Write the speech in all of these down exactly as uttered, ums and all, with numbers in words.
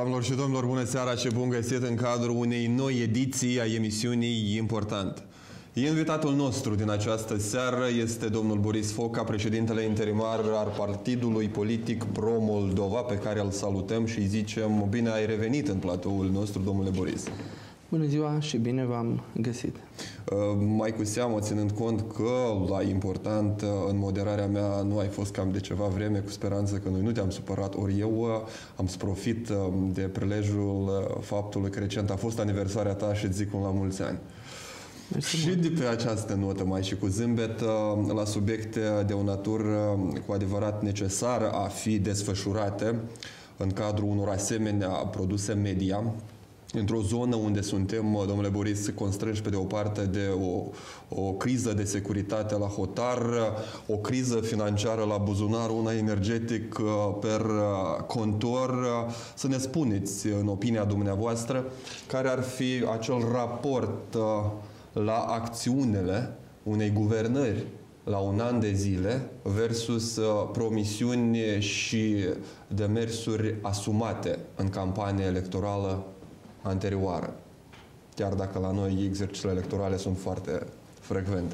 Doamnelor și domnilor, bună seara și bun găsit în cadrul unei noi ediții a emisiunii Important. Invitatul nostru din această seară este domnul Boris Foca, președintele interimar al partidului politic Pro-Moldova, pe care îl salutăm și îi zicem bine ai revenit în platoul nostru, domnule Boris. Bună ziua și bine v-am găsit. Mai cu seamă, ținând cont că la Important, în moderarea mea, nu ai fost cam de ceva vreme, cu speranță că noi nu te-am supărat, ori eu am să profit de prilejul faptului că recent a fost aniversarea ta și îți zic un la mulți ani. Mersi și mult. De pe această notă, mai și cu zâmbet, la subiecte de o natură cu adevărat necesară a fi desfășurate în cadrul unor asemenea produse media, într-o zonă unde suntem, domnule Boris, constrânși pe de o parte de o, o criză de securitate la hotar, o criză financiară la buzunar, una energetic per contor. Să ne spuneți, în opinia dumneavoastră, care ar fi acel raport la acțiunile unei guvernări la un an de zile versus promisiuni și demersuri asumate în campanie electorală anterioară, chiar dacă la noi exercițiile electorale sunt foarte frecvente.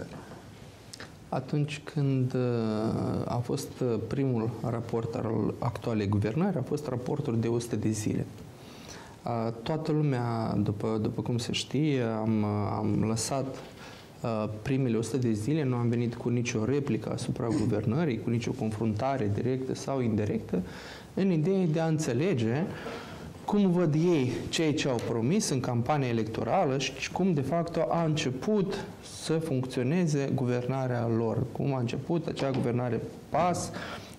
Atunci când a fost primul raport al actualei guvernări, a fost raportul de o sută de zile. Toată lumea, după, după cum se știe, am, am lăsat primele o sută de zile, nu am venit cu nicio replică asupra guvernării, cu nicio confruntare directă sau indirectă, în ideea de a înțelege cum văd ei ceea ce au promis în campania electorală și cum de fapt a început să funcționeze guvernarea lor, cum a început acea guvernare PAS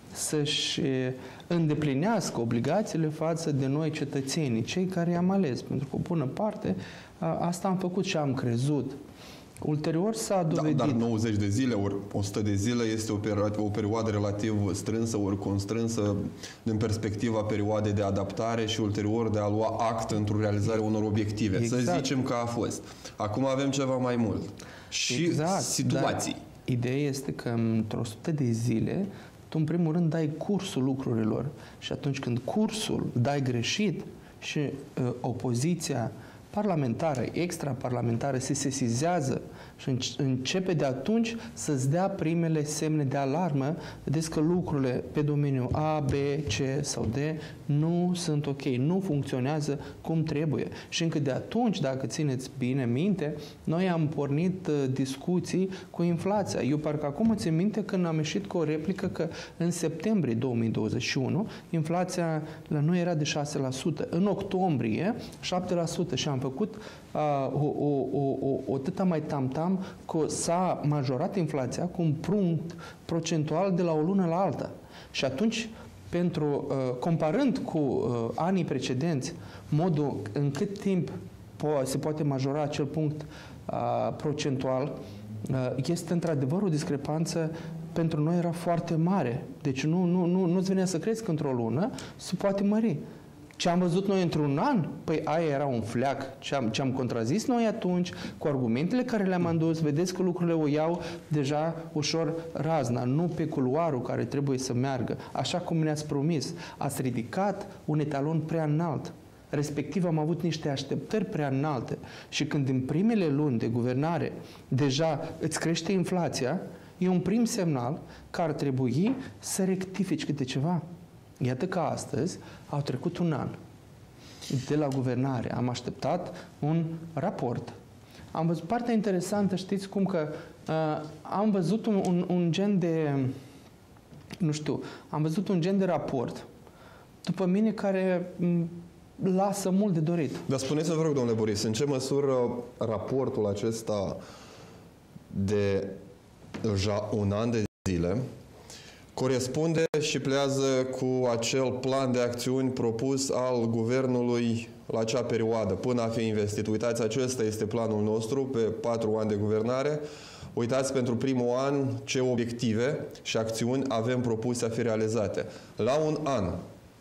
să-și îndeplinească obligațiile față de noi cetățenii, cei care i-am ales, pentru că o bună parte asta am făcut și am crezut. Ulterior s-a dovedit... Da, dar nouăzeci de zile, ori o sută de zile este o perioadă, o perioadă relativ strânsă, ori constrânsă din perspectiva perioadei de adaptare și ulterior de a lua act într-o realizare unor obiective. Exact. Să zicem că a fost. Acum avem ceva mai mult. Și exact, situații. Ideea este că într-o sută de zile tu în primul rând dai cursul lucrurilor și atunci când cursul dai greșit și uh, opoziția parlamentară, extraparlamentară se sesizează și începe de atunci să-ți dea primele semne de alarmă, vedeți că lucrurile pe domeniul A, B, C sau D nu sunt ok, nu funcționează cum trebuie. Și încă de atunci, dacă țineți bine minte, noi am pornit uh, discuții cu inflația. Eu parcă acum țin minte când am ieșit cu o replică că în septembrie două mii douăzeci și unu inflația la noi era de șase la sută. În octombrie șapte la sută și am făcut uh, o, o, o, o, o tâta mai tam-tam că s-a majorat inflația cu un punct procentual de la o lună la alta. Și atunci, pentru, uh, comparând cu uh, anii precedenți, modul în cât timp po- se poate majora acel punct uh, procentual, uh, este într-adevăr o discrepanță pentru noi era foarte mare. Deci nu, nu, nu, nu-ți venea să crezi că într-o lună se poate mări. Ce am văzut noi într-un an? Păi aia era un fleac. Ce am, ce am contrazis noi atunci, cu argumentele care le-am adus, vedeți că lucrurile o iau deja ușor razna, nu pe culoarul care trebuie să meargă. Așa cum ne-ați promis. Ați ridicat un etalon prea înalt. Respectiv am avut niște așteptări prea înalte. Și când în primele luni de guvernare deja îți crește inflația, e un prim semnal că ar trebui să rectifici câte ceva. Iată că astăzi au trecut un an de la guvernare. Am așteptat un raport. Am văzut partea interesantă, știți cum că uh, am văzut un, un, un gen de, nu știu, am văzut un gen de raport, după mine, care lasă mult de dorit. Dar spuneți-mi, vă rog, domnule Boris, în ce măsură raportul acesta de deja un an de zile corespunde și plează cu acel plan de acțiuni propus al guvernului la acea perioadă, până a fi investit. Uitați, acesta este planul nostru pe patru ani de guvernare. Uitați pentru primul an ce obiective și acțiuni avem propuse a fi realizate. La un an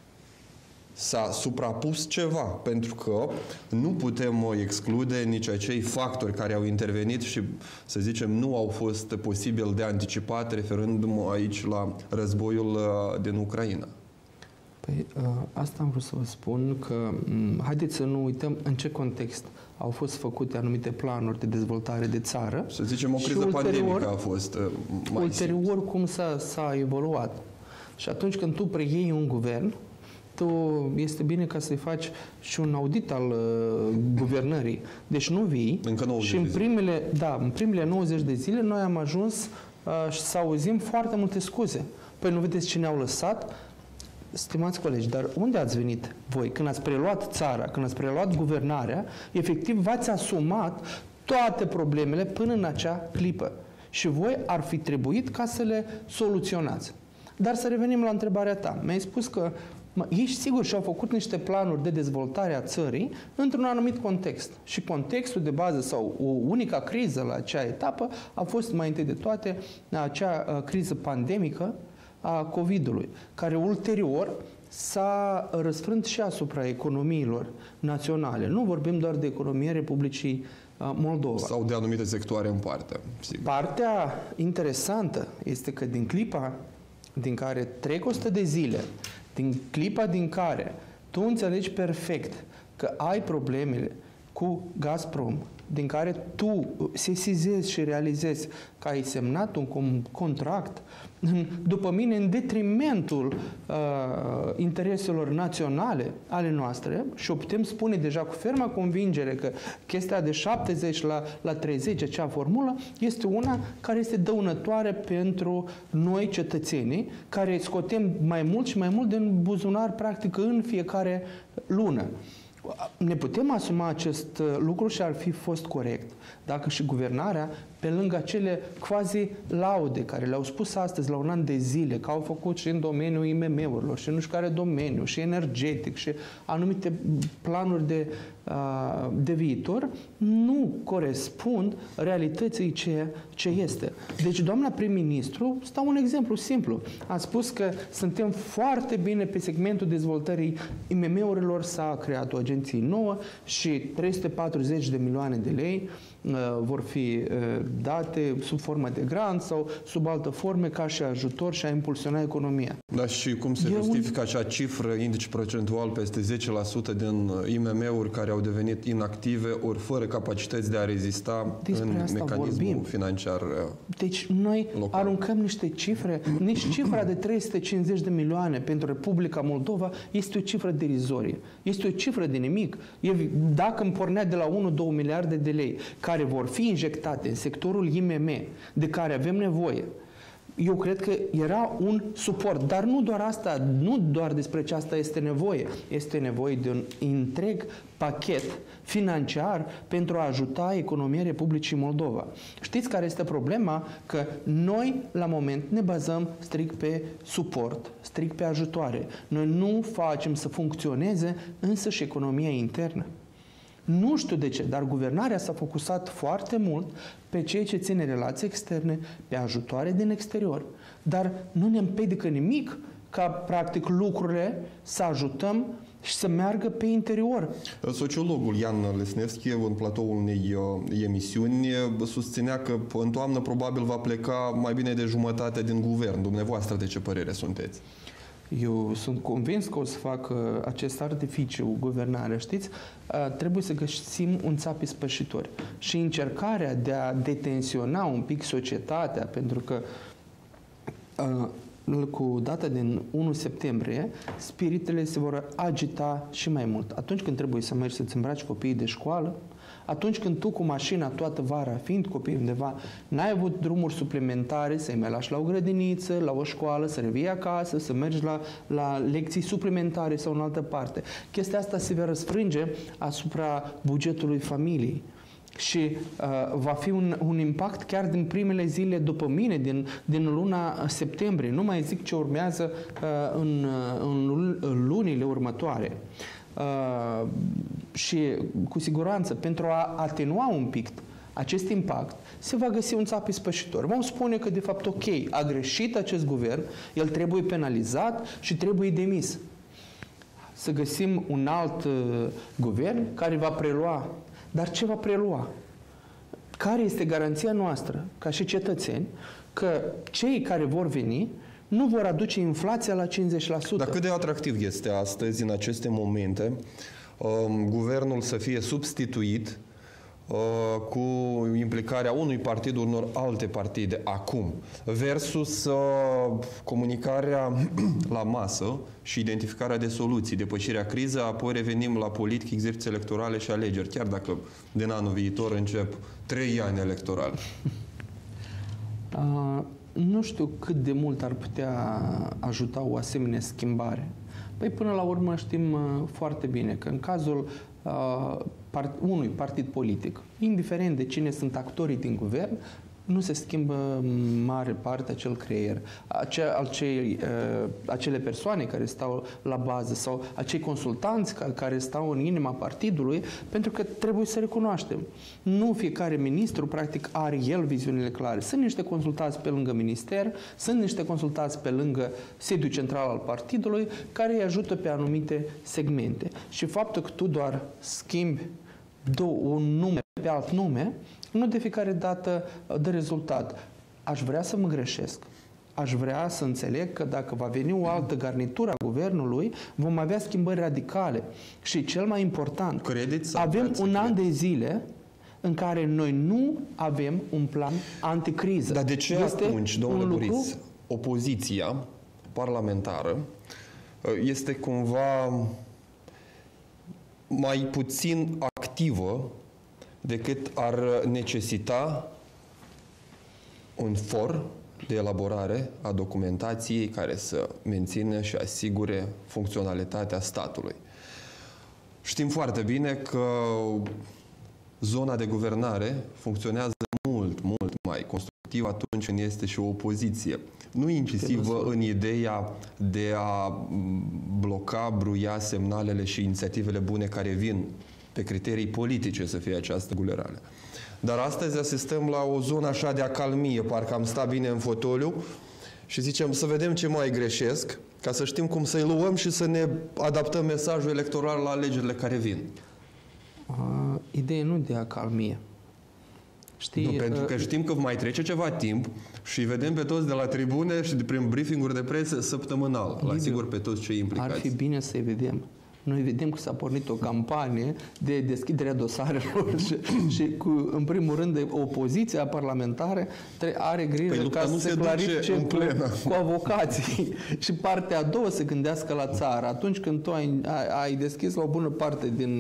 s-a suprapus ceva, pentru că nu putem exclude nici acei factori care au intervenit și, să zicem, nu au fost posibil de anticipat, referându-mă aici la războiul din Ucraina. Păi, asta am vrut să vă spun, că haideți să nu uităm în ce context au fost făcute anumite planuri de dezvoltare de țară. Să zicem, o criză pandemică a fost mai ulterior, simplu. cum s-a, s-a evoluat. Și atunci când tu preiei un guvern, tu este bine ca să-i faci și un audit al uh, guvernării. Deci nu vii Încă nouăzeci și în de zile. primele, da, în primele nouăzeci de zile noi am ajuns uh, să auzim foarte multe scuze. Păi nu vedeți cine au lăsat? Stimați colegi, dar unde ați venit voi? Când ați preluat țara, când ați preluat guvernarea, efectiv v-ați asumat toate problemele până în acea clipă. Și voi ar fi trebuit ca să le soluționați. Dar să revenim la întrebarea ta. Mi-ai spus că mă, ei sigur și-au făcut niște planuri de dezvoltare a țării într-un anumit context. Și contextul de bază sau o unica criză la acea etapă a fost mai întâi de toate acea uh, criză pandemică a COVID-ului, care ulterior s-a răsfrânt și asupra economiilor naționale. Nu vorbim doar de economia Republicii Moldova. Sau de anumite sectoare în parte. Sigur. Partea interesantă este că din clipa din care trec o sută de zile, din clipa din care tu înțelegi perfect că ai problemele cu Gazprom, din care tu sesizezi și realizezi că ai semnat un contract, după mine, în detrimentul uh, intereselor naționale ale noastre, și o putem spune deja cu ferma convingere că chestia de șaptezeci la treizeci, acea formulă, este una care este dăunătoare pentru noi cetățenii, care scotem mai mult și mai mult din buzunar, practic, în fiecare lună. Ne putem asuma acest lucru și ar fi fost corect dacă și guvernarea, pe lângă acele quasi laude care le-au spus astăzi la un an de zile, că au făcut și în domeniul I M M-urilor și nu știu care domeniu, și energetic, și anumite planuri de, de viitor, nu corespund realității ce, ce este. Deci, doamna prim-ministru, stau un exemplu simplu, a spus că suntem foarte bine pe segmentul dezvoltării I M M-urilor, s-a creat o agenție nouă și trei sute patruzeci de milioane de lei uh, vor fi uh, date sub formă de grant sau sub altă forme ca și ajutor și a impulsiona economia. Da, și cum se e justifică un... acea cifră, indice procentual peste zece la sută din I M M-uri care au devenit inactive ori fără capacități de a rezista Despre în mecanismul vorbim. financiar Deci noi local. Aruncăm niște cifre, nici cifra de trei sute cincizeci de milioane pentru Republica Moldova este o cifră derizorie. Este o cifră de nimic. Dacă îmi pornea de la unu două miliarde de lei care vor fi injectate în sectorul I M M, de care avem nevoie, eu cred că era un suport. Dar nu doar asta, nu doar despre ce asta este nevoie. Este nevoie de un întreg pachet financiar pentru a ajuta economia Republicii Moldova. Știți care este problema? Că noi, la moment, ne bazăm strict pe suport, strict pe ajutoare. Noi nu facem să funcționeze însă și economia internă. Nu știu de ce, dar guvernarea s-a focusat foarte mult pe ceea ce ține relații externe, pe ajutoare din exterior. Dar nu ne împiedică nimic ca, practic, lucrurile să ajutăm și să meargă pe interior. Sociologul Ian Lesnevski, în platoul unei uh, emisiuni, susținea că în toamnă probabil va pleca mai bine de jumătate din guvern. Dumneavoastră, de ce părere sunteți? Eu sunt convins că o să fac uh, acest artificiu, guvernarea, știți? Uh, trebuie să găsim un țap ispășitor. Și încercarea de a detensiona un pic societatea, pentru că uh, cu data din unu septembrie, spiritele se vor agita și mai mult. Atunci când trebuie să mergi să-ți îmbraci copiii de școală, atunci când tu cu mașina toată vara, fiind copii undeva, n-ai avut drumuri suplimentare să-i mai lași la o grădiniță, la o școală, să revii acasă, să mergi la, la lecții suplimentare sau în altă parte. Chestia asta se va răsfrânge asupra bugetului familiei. Și uh, va fi un, un impact chiar din primele zile după mine, din, din luna septembrie. Nu mai zic ce urmează uh, în, în, în lunile următoare. Uh, și cu siguranță, pentru a atenua un pic acest impact, se va găsi un țap ispășitor. Vom spune că, de fapt, ok, a greșit acest guvern, el trebuie penalizat și trebuie demis. Să găsim un alt uh, guvern care va prelua. Dar ce va prelua? Care este garanția noastră, ca și cetățeni, că cei care vor veni nu vor aduce inflația la cincizeci la sută. Dar cât de atractiv este astăzi, în aceste momente, um, guvernul să fie substituit uh, cu implicarea unui partid, unor alte partide acum, versus uh, comunicarea la masă și identificarea de soluții, depășirea crizei, apoi revenim la politic, exerciții electorale și alegeri, chiar dacă din anul viitor încep trei ani electorali. Uh, nu știu cât de mult ar putea ajuta o asemenea schimbare. Păi până la urmă știm uh, foarte bine că în cazul uh, part, unui partid politic, indiferent de cine sunt actorii din guvern, nu se schimbă mare parte acel creier. Ace, acei, uh, acele persoane care stau la bază sau acei consultanți ca, care stau în inima partidului, pentru că trebuie să recunoaștem. Nu fiecare ministru, practic, are el viziunile clare. Sunt niște consultați pe lângă minister, sunt niște consultați pe lângă sediul central al partidului, care îi ajută pe anumite segmente. Și faptul că tu doar schimbi un nume pe alt nume, nu de fiecare dată dă rezultat. Aș vrea să mă greșesc. Aș vrea să înțeleg că dacă va veni o altă garnitură a guvernului, vom avea schimbări radicale. Și cel mai important, Credeți sau avem un cred? an de zile în care noi nu avem un plan anticriză. Dar de ce este atunci, domnule Boris, lucru... opoziția parlamentară este cumva mai puțin activă decât ar necesita un for de elaborare a documentației care să mențină și asigure funcționalitatea statului? Știm foarte bine că zona de guvernare funcționează mult, mult mai constructiv atunci când este și o opoziție. Nu incisivă în ideea de a bloca, bruia semnalele și inițiativele bune care vin pe criterii politice să fie această gulerare. Dar astăzi asistăm la o zonă așa de acalmie, parcă am stat bine în fotoliu și zicem să vedem ce mai greșesc, ca să știm cum să-i luăm și să ne adaptăm mesajul electoral la alegerile care vin. Uh, ideea nu de acalmie. Știi, nu, pentru că știm că mai trece ceva timp și vedem pe toți de la tribune și de prin briefing-uri de presă săptămânal. La sigur pe toți cei implicați. Ar fi bine să-i vedem. Noi vedem că s-a pornit o campanie de deschidere a dosarelor și, și cu, în primul rând, opoziția parlamentară are grijă păi ca să se clarifice cu, cu avocații. Și partea a doua se gândească la țară. Atunci când tu ai, ai deschis la o bună parte din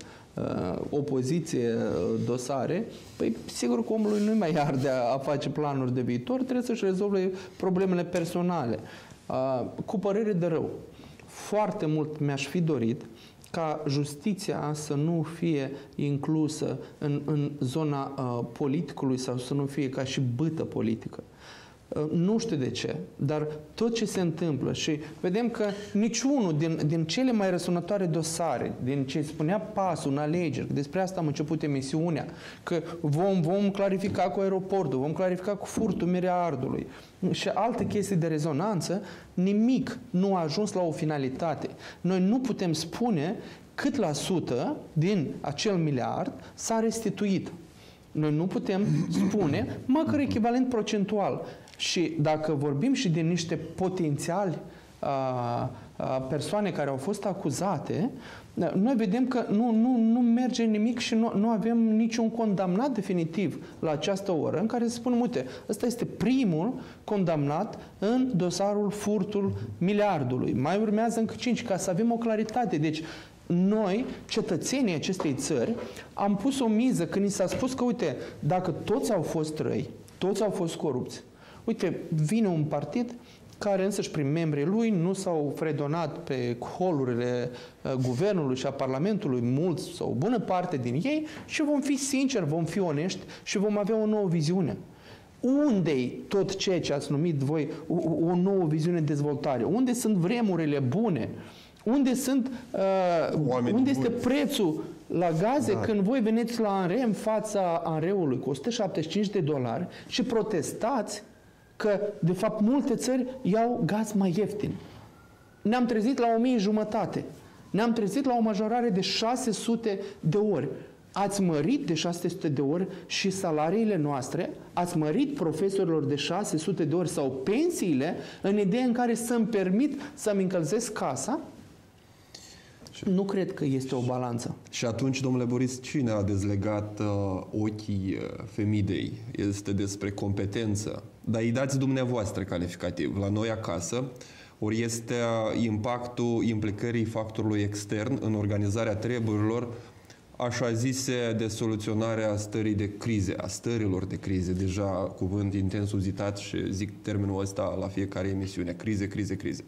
uh, opoziție dosare, păi sigur că omului nu mai arde a, a face planuri de viitor, trebuie să-și rezolve problemele personale. Uh, cu părere de rău. Foarte mult mi-aș fi dorit ca justiția să nu fie inclusă în, în zona uh, politicului sau să nu fie ca și bâtă politică. Uh, nu știu de ce, dar tot ce se întâmplă și vedem că niciunul din, din cele mai răsunătoare dosare, din ce spunea pasul în alegeri, despre asta am început emisiunea, că vom, vom clarifica cu aeroportul, vom clarifica cu furtul miliardului și alte chestii de rezonanță, nimic nu a ajuns la o finalitate. Noi nu putem spune cât la sută din acel miliard s-a restituit. Noi nu putem spune măcar echivalent procentual. Și dacă vorbim și de niște potențiali a, a, persoane care au fost acuzate, noi vedem că nu, nu, nu merge nimic și nu, nu avem niciun condamnat definitiv la această oră în care se spune, uite, ăsta este primul condamnat în dosarul furtul miliardului. Mai urmează încă cinci, ca să avem o claritate. Deci, noi, cetățenii acestei țări, am pus o miză când ni s-a spus că, uite, dacă toți au fost răi, toți au fost corupți, uite, vine un partid care însăși prin membrii lui nu s-au fredonat pe holurile uh, guvernului și a Parlamentului, mulți sau o bună parte din ei, și vom fi sinceri, vom fi onești și vom avea o nouă viziune. Unde-i tot ceea ce ați numit voi o, o nouă viziune de dezvoltare? Unde sunt vremurile bune? Unde sunt uh, unde este prețul la gaze da. Când voi veniți la ANRE în fața ANRE-ului cu o sută șaptezeci și cinci de dolari și protestați că, de fapt, multe țări iau gaz mai ieftin. Ne-am trezit la o mie jumătate. Ne-am trezit la o majorare de șase sute de ori. ați mărit de șase sute de ori și salariile noastre, ați mărit profesorilor de șase sute de ori sau pensiile în ideea în care să-mi permit să-mi încălzesc casa. Nu cred că este o balanță. Și atunci, domnule Boris, cine a dezlegat uh, ochii uh, Femidei? Este despre competență. Dar îi dați dumneavoastră calificativ. La noi acasă, ori este uh, impactul implicării factorului extern în organizarea treburilor, așa zise, de soluționarea stării de crize, a stărilor de crize. Deja cuvânt intens uzitat și zic termenul ăsta la fiecare emisiune. Crize, crize, crize.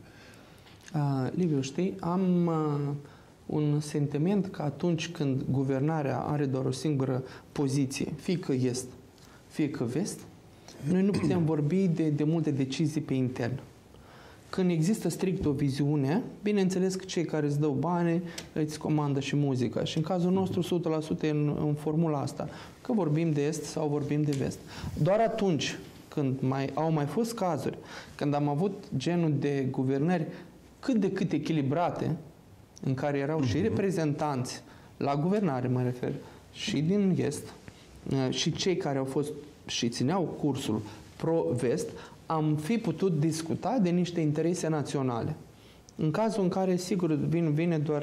Uh, Liviu, știi, am... Uh... un sentiment că atunci când guvernarea are doar o singură poziție, fie că est, fie că vest, noi nu putem vorbi de, de multe decizii pe intern. Când există strict o viziune, bineînțeles că cei care îți dau bani îți comandă și muzica. Și în cazul nostru, o sută la sută în, în formula asta. Că vorbim de est sau vorbim de vest. Doar atunci când mai, au mai fost cazuri, când am avut genul de guvernări cât de cât echilibrate, în care erau și reprezentanți la guvernare, mă refer, și din est, și cei care au fost și țineau cursul pro-vest, am fi putut discuta de niște interese naționale. În cazul în care, sigur, vine, vine doar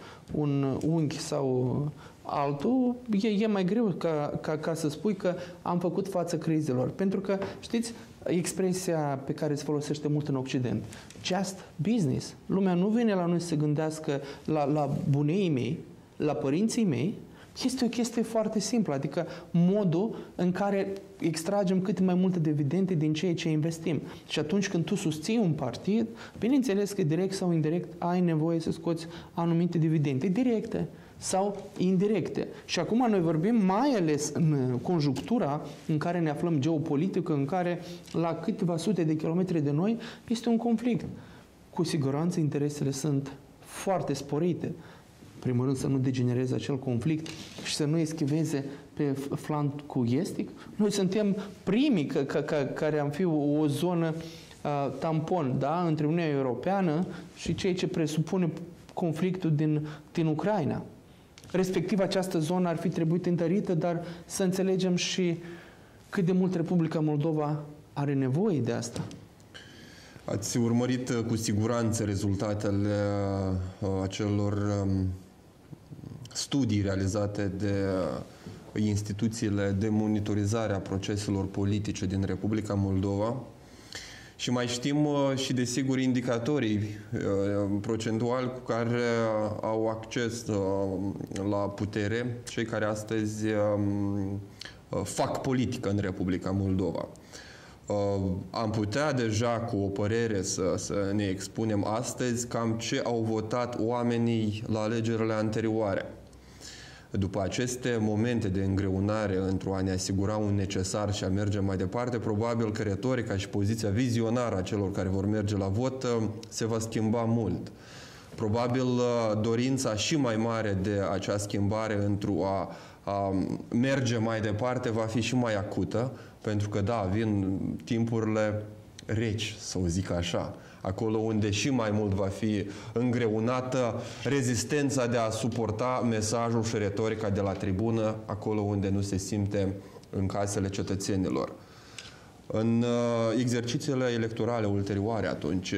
un unghi sau altul, e, e mai greu ca, ca, ca să spui că am făcut față crizelor. Pentru că, știți, expresia pe care se folosește mult în Occident, just business. Lumea nu vine la noi să se gândească la, la buneii mei, la părinții mei. Este o chestie foarte simplă, adică modul în care extragem cât mai multe dividende din ceea ce investim. Și atunci când tu susții un partid, bineînțeles că direct sau indirect ai nevoie să scoți anumite dividende directe sau indirecte. Și acum noi vorbim mai ales în conjunctura în care ne aflăm geopolitică, în care la câteva sute de kilometri de noi este un conflict. Cu siguranță interesele sunt foarte sporite. Primul rând să nu degenereze acel conflict și să nu eschiveze pe flancul estic. Noi suntem primii că, că, că, care am fi o, o zonă uh, tampon, da, între Uniunea Europeană și ceea ce presupune conflictul din, din Ucraina. Respectiv, această zonă ar fi trebuit întărită, dar să înțelegem și cât de mult Republica Moldova are nevoie de asta. Ați urmărit cu siguranță rezultatele acelor studii realizate de instituțiile de monitorizare a proceselor politice din Republica Moldova. Și mai știm și, desigur, indicatorii procentuali cu care au acces la putere cei care astăzi fac politică în Republica Moldova. Am putea deja cu o părere să, să ne expunem astăzi cam ce au votat oamenii la alegerile anterioare. După aceste momente de îngreunare într-o a ne asigura un necesar și a merge mai departe, probabil că retorica și poziția vizionară a celor care vor merge la vot se va schimba mult. Probabil dorința și mai mare de acea schimbare într-o a, a merge mai departe va fi și mai acută, pentru că, da, vin timpurile reci, să o zic așa, acolo unde și mai mult va fi îngreunată rezistența de a suporta mesajul și retorica de la tribună, acolo unde nu se simte în casele cetățenilor. În uh, exercițiile electorale ulterioare, atunci,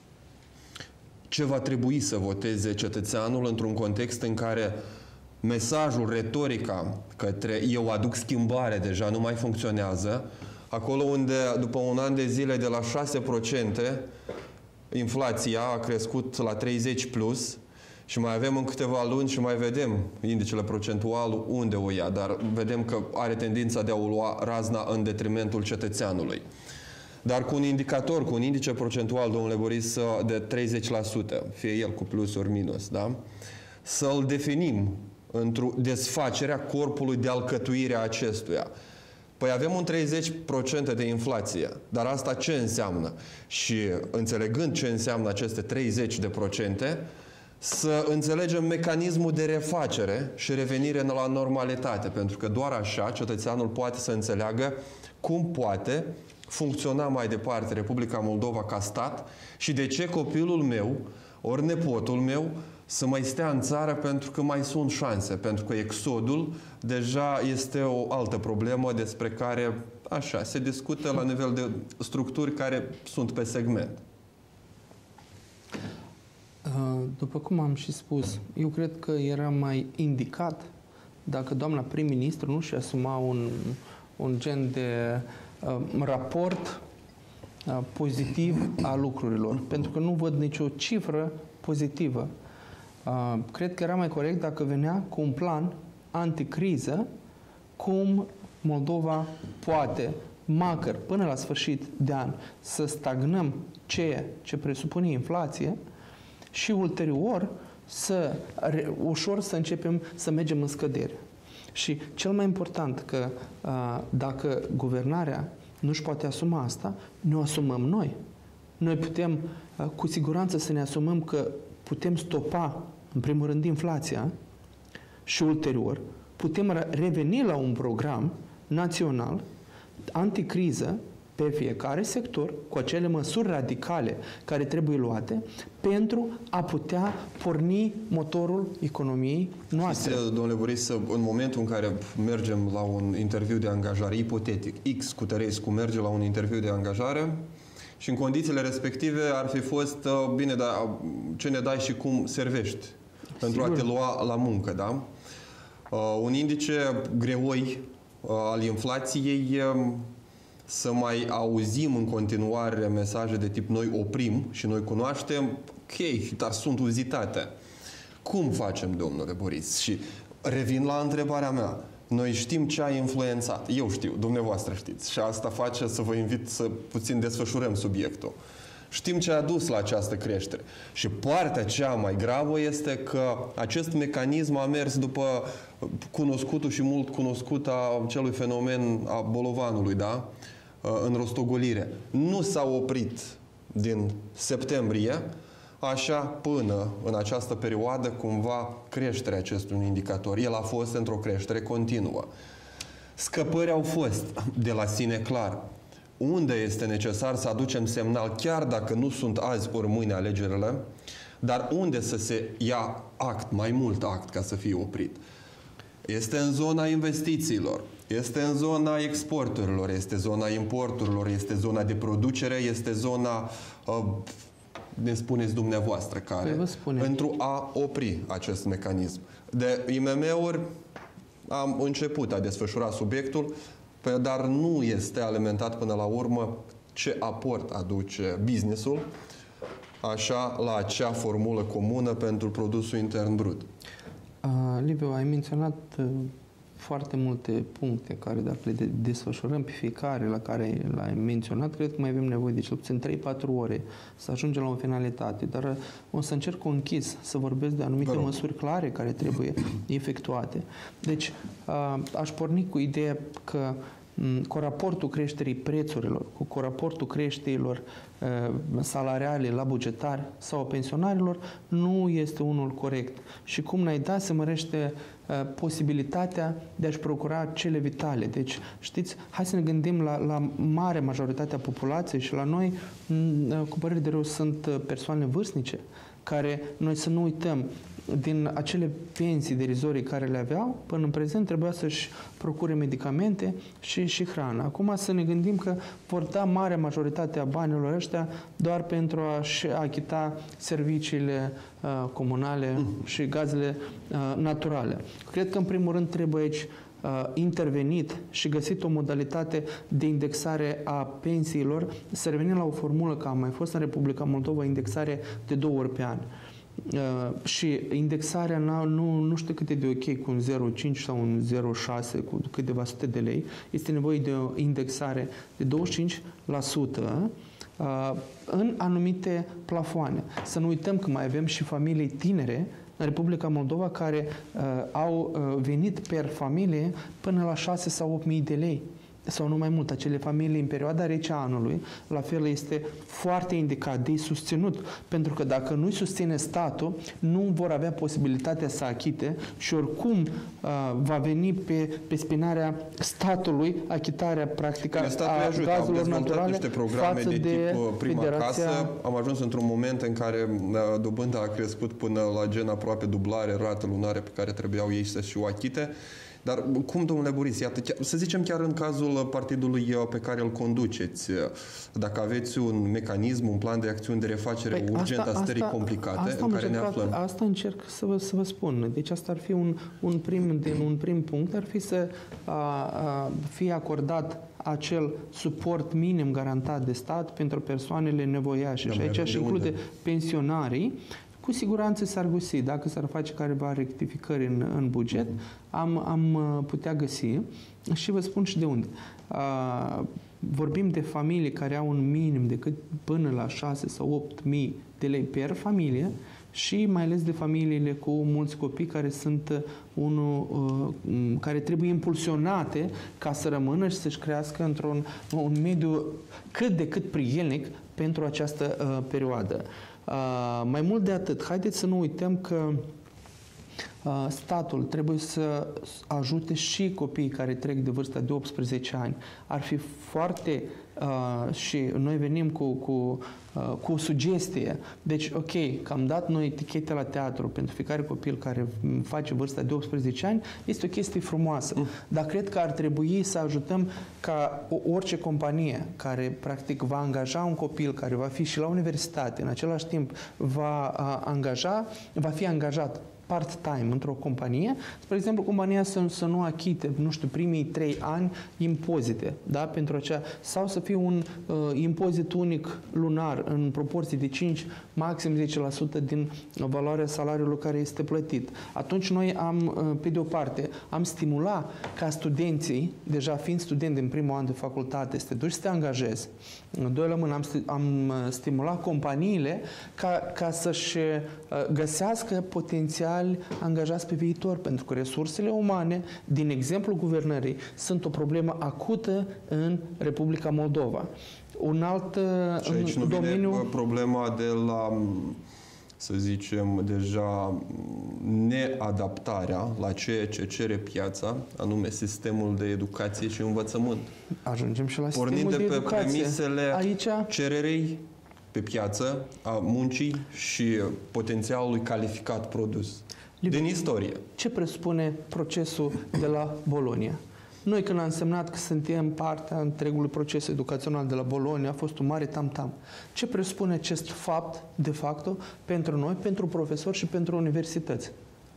ce va trebui să voteze cetățeanul într-un context în care mesajul, retorica către eu aduc schimbare deja nu mai funcționează, acolo unde după un an de zile de la șase la sută inflația a crescut la treizeci plus și mai avem în câteva luni și mai vedem indicele procentual unde o ia, dar vedem că are tendința de a o lua razna în detrimentul cetățeanului. Dar cu un indicator, cu un indice procentual, domnule Boris, de treizeci la sută, fie el cu plus ori minus, da? Să-l definim într-o desfacerea corpului de alcătuire a acestuia. Păi avem un treizeci la sută de inflație, dar asta ce înseamnă? Și înțelegând ce înseamnă aceste treizeci la sută, să înțelegem mecanismul de refacere și revenire la normalitate, pentru că doar așa cetățeanul poate să înțeleagă cum poate funcționa mai departe Republica Moldova ca stat și de ce copilul meu ori nepotul meu să mai stea în țară pentru că mai sunt șanse, pentru că exodul deja este o altă problemă despre care, așa, se discută la nivel de structuri care sunt pe segment. După cum am și spus, eu cred că era mai indicat dacă doamna prim-ministru nu și asuma un, un gen de uh, raport uh, pozitiv a lucrurilor, pentru că nu văd nicio cifră pozitivă. Uh, cred că era mai corect dacă venea cu un plan anticriză, cum Moldova poate, măcar până la sfârșit de an, să stagnăm ceea ce presupune inflație și ulterior să ușor să începem să mergem în scădere. Și cel mai important că a, dacă guvernarea nu își poate asuma asta, ne o asumăm noi. Noi putem a, cu siguranță să ne asumăm că putem stopa, în primul rând, inflația și ulterior putem reveni la un program național anticriză pe fiecare sector, cu acele măsuri radicale care trebuie luate pentru a putea porni motorul economiei noastre. Știți, domnule Boris, în momentul în care mergem la un interviu de angajare, ipotetic, X cu Tărescu merge la un interviu de angajare și în condițiile respective ar fi fost, bine, dar ce ne dai și cum servești pentru Sigur. a te lua la muncă, da? Un indice greoi al inflației, să mai auzim în continuare mesaje de tip noi oprim și noi cunoaștem, ok, dar sunt uzitate. Cum facem, domnule Boris? Și revin la întrebarea mea. Noi știm ce a influențat. Eu știu, dumneavoastră știți. Și asta face să vă invit să puțin desfășurăm subiectul. Știm ce a dus la această creștere. Și partea cea mai gravă este că acest mecanism a mers după cunoscutul și mult cunoscut a celui fenomen a bolovanului, da? În rostogolire. Nu s-a oprit din septembrie, așa până în această perioadă cumva creșterea acestui indicator. El a fost într-o creștere continuă. Scăpări au fost de la sine clar. Unde este necesar să aducem semnal, chiar dacă nu sunt azi ori mâine alegerile, dar unde să se ia act, mai mult act ca să fie oprit? Este în zona investițiilor, este în zona exporturilor, este zona importurilor, este zona de producere, este zona, uh, ne spuneți dumneavoastră, care, pentru a opri acest mecanism. De I M M-uri am început a desfășura subiectul, dar nu este alimentat până la urmă ce aport aduce business-ul, așa, la acea formulă comună pentru produsul intern brut. Uh, Liviu, ai menționat uh, foarte multe puncte care, dacă le desfășurăm pe fiecare la care l-ai menționat, cred că mai avem nevoie de cel puțin trei patru ore să ajungem la o finalitate. Dar uh, o să încerc închis să vorbesc de anumite măsuri clare care trebuie efectuate. Deci, uh, aș porni cu ideea că cu raportul creșterii prețurilor, cu raportul creșterilor uh, salariale la bugetari sau pensionarilor, nu este unul corect. Și cum n-ai dat, se mărește uh, posibilitatea de a-și procura cele vitale. Deci, știți, hai să ne gândim la, la mare majoritatea populației și la noi, uh, cu părere de rău, sunt persoane vârstnice, care noi să nu uităm, din acele pensii derizorii care le aveau, până în prezent trebuia să-și procure medicamente și, și hrană. Acum să ne gândim că vor da marea majoritate a banilor ăștia doar pentru a-și achita serviciile uh, comunale mm. și gazele uh, naturale. Cred că în primul rând trebuie aici uh, intervenit și găsit o modalitate de indexare a pensiilor, să revenim la o formulă, că a mai fost în Republica Moldova, indexare de două ori pe an. Uh, și indexarea nu, nu știu cât e de ok cu un zero virgulă cinci sau un zero virgulă șase cu câteva sute de lei. Este nevoie de o indexare de douăzeci și cinci la sută uh, în anumite plafoane. Să nu uităm că mai avem și familii tinere în Republica Moldova care uh, au uh, venit per familie până la șase sau opt mii de lei. sau nu mai mult, acele familii în perioada rece a anului, la fel este foarte indicat de susținut, pentru că dacă nu-i susține statul, nu vor avea posibilitatea să achite și oricum uh, va veni pe, pe spinarea statului achitarea practică a gazelor naturale niște programe față de, de tip prima Federația... casă. Am ajuns într-un moment în care dobânda a crescut până la gen aproape dublare rată lunare pe care trebuiau ei să-și o achite. Dar cum, domnule Buris, iată, să zicem chiar în cazul partidului pe care îl conduceți, dacă aveți un mecanism, un plan de acțiuni de refacere păi urgent a stării complicate asta în care ne încercat, aflăm? Asta încerc să vă, să vă spun. Deci asta ar fi un, un, prim, din, un prim punct, ar fi să a, a, fie acordat acel suport minim garantat de stat pentru persoanele nevoiașe. Da, și aici aș include unde? pensionarii. Cu siguranță s-ar găsi, dacă s-ar face careva rectificări în, în buget, am, am putea găsi și vă spun și de unde. Uh, vorbim de familii care au un minim de cât până la șase sau opt mii de lei per familie și mai ales de familiile cu mulți copii care sunt unul, uh, care trebuie impulsionate ca să rămână și să-și crească într-un un mediu cât de cât prielnic pentru această uh, perioadă. Uh, mai mult de atât, haideți să nu uităm că uh, statul trebuie să ajute și copiii care trec de vârsta de optsprezece ani. Ar fi foarte uh, și noi venim cu, cu, uh, cu o sugestie. Deci, ok, că am dat noi etichete la teatru pentru fiecare copil care face vârsta de optsprezece ani, este o chestie frumoasă. Mm. Dar cred că ar trebui să ajutăm ca orice companie care practic va angaja un copil care va fi și la universitate, în același timp va a, angaja, va fi angajat part-time într-o companie, spre exemplu, compania să, să nu achite, nu știu, primii trei ani impozite, da, pentru acea, sau să fie un uh, impozit unic lunar în proporție de cinci, maxim zece la sută din valoarea salariului care este plătit. Atunci noi am, uh, pe de o parte, am stimula ca studenții, deja fiind student din primul an de facultate, să te duci să te angajezi. Doi la mână am, sti am stimulat companiile ca, ca să-și uh, găsească potențial angajați pe viitor, pentru că resursele umane, din exemplul guvernării, sunt o problemă acută în Republica Moldova. Un alt și aici nu domeniu... vine problema de la, să zicem, deja neadaptarea la ceea ce cere piața, anume sistemul de educație și învățământ. Ajungem și la Pornind sistemul de, de pe educație. premisele aici... cererei pe piață, a muncii și potențialului calificat produs. Liber. Din istorie. Ce presupune procesul de la Bologna? Noi, când am semnat că suntem partea întregului proces educațional de la Bologna, a fost un mare tam-tam. Ce presupune acest fapt, de facto, pentru noi, pentru profesori și pentru universități?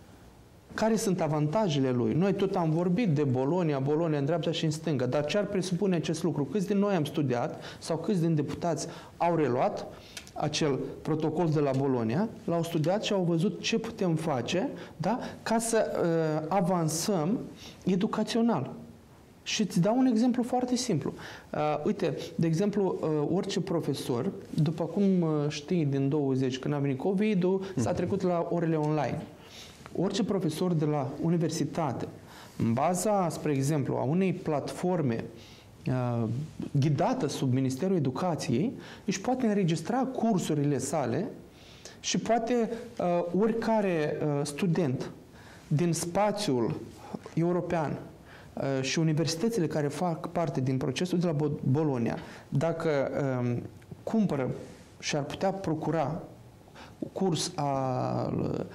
Care sunt avantajele lui? Noi tot am vorbit de Bologna, Bologna în dreapta și în stânga, dar ce ar presupune acest lucru? Câți din noi am studiat sau câți din deputați au reluat acel protocol de la Bologna, l-au studiat și au văzut ce putem face, da, ca să uh, avansăm educațional. Și îți dau un exemplu foarte simplu. Uh, uite, de exemplu, uh, orice profesor, după cum uh, știi din douăzeci, când a venit COVID-ul, s-a trecut la orele online. Orice profesor de la universitate, în baza, spre exemplu, a unei platforme uh, ghidată sub Ministerul Educației, își poate înregistra cursurile sale și poate uh, oricare uh, student din spațiul european uh, și universitățile care fac parte din procesul de la Bologna, dacă uh, cumpără și ar putea procura curs al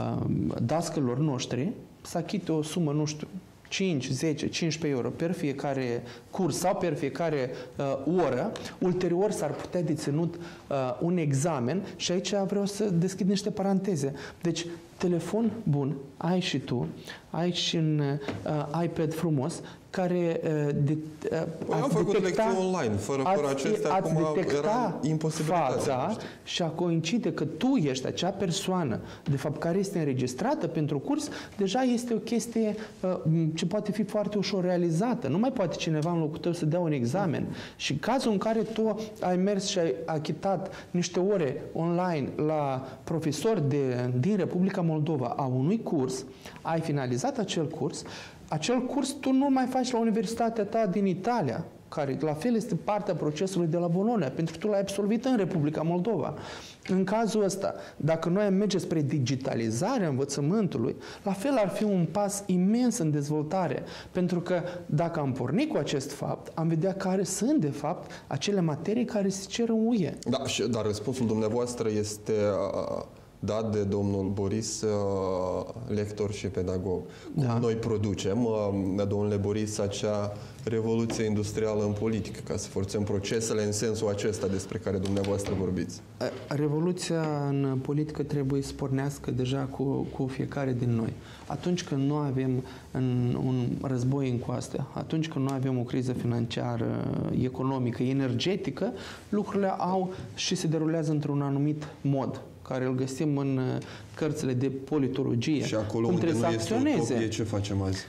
dascălor noștri, să achite o sumă, nu știu, cinci, zece, cincisprezece euro per fiecare curs sau per fiecare uh, oră. Ulterior s-ar putea de ținut uh, un examen și aici vreau să deschid niște paranteze. Deci, telefon bun, ai și tu, ai și un uh, iPad frumos, care uh, de, uh, am făcut detecta, lecții online, fără, fără ați, acestea, ați acum detecta era imposibilitatea. fața și a coincide că tu ești acea persoană, de fapt, care este înregistrată pentru curs, deja este o chestie uh, ce poate fi foarte ușor realizată. Nu mai poate cineva în locul tău să dea un examen. Și în cazul în care tu ai mers și ai achitat niște ore online la profesori de, din Republica Moldova a unui curs, ai finalizat acel curs, acel curs tu nu mai faci la universitatea ta din Italia, care la fel este partea procesului de la Bologna, pentru că tu l-ai absolvit în Republica Moldova. În cazul ăsta, dacă noi am merge spre digitalizarea învățământului, la fel ar fi un pas imens în dezvoltare, pentru că dacă am pornit cu acest fapt, am vedea care sunt, de fapt, acele materii care se cer în U E. Da, și, dar răspunsul dumneavoastră este uh, dat de domnul Boris, uh, lector și pedagog. Cum da. Noi producem, uh, domnule Boris, acea revoluție industrială în politică, ca să forțăm procesele în sensul acesta despre care dumneavoastră vorbiți? Revoluția în politică trebuie să pornească deja cu, cu fiecare din noi. Atunci când nu avem în, un război în coastă, atunci când nu avem o criză financiară, economică, energetică, lucrurile au și se derulează într-un anumit mod, care îl găsim în cărțile de politologie. Și acolo unde nu este utopie, ce facem azi?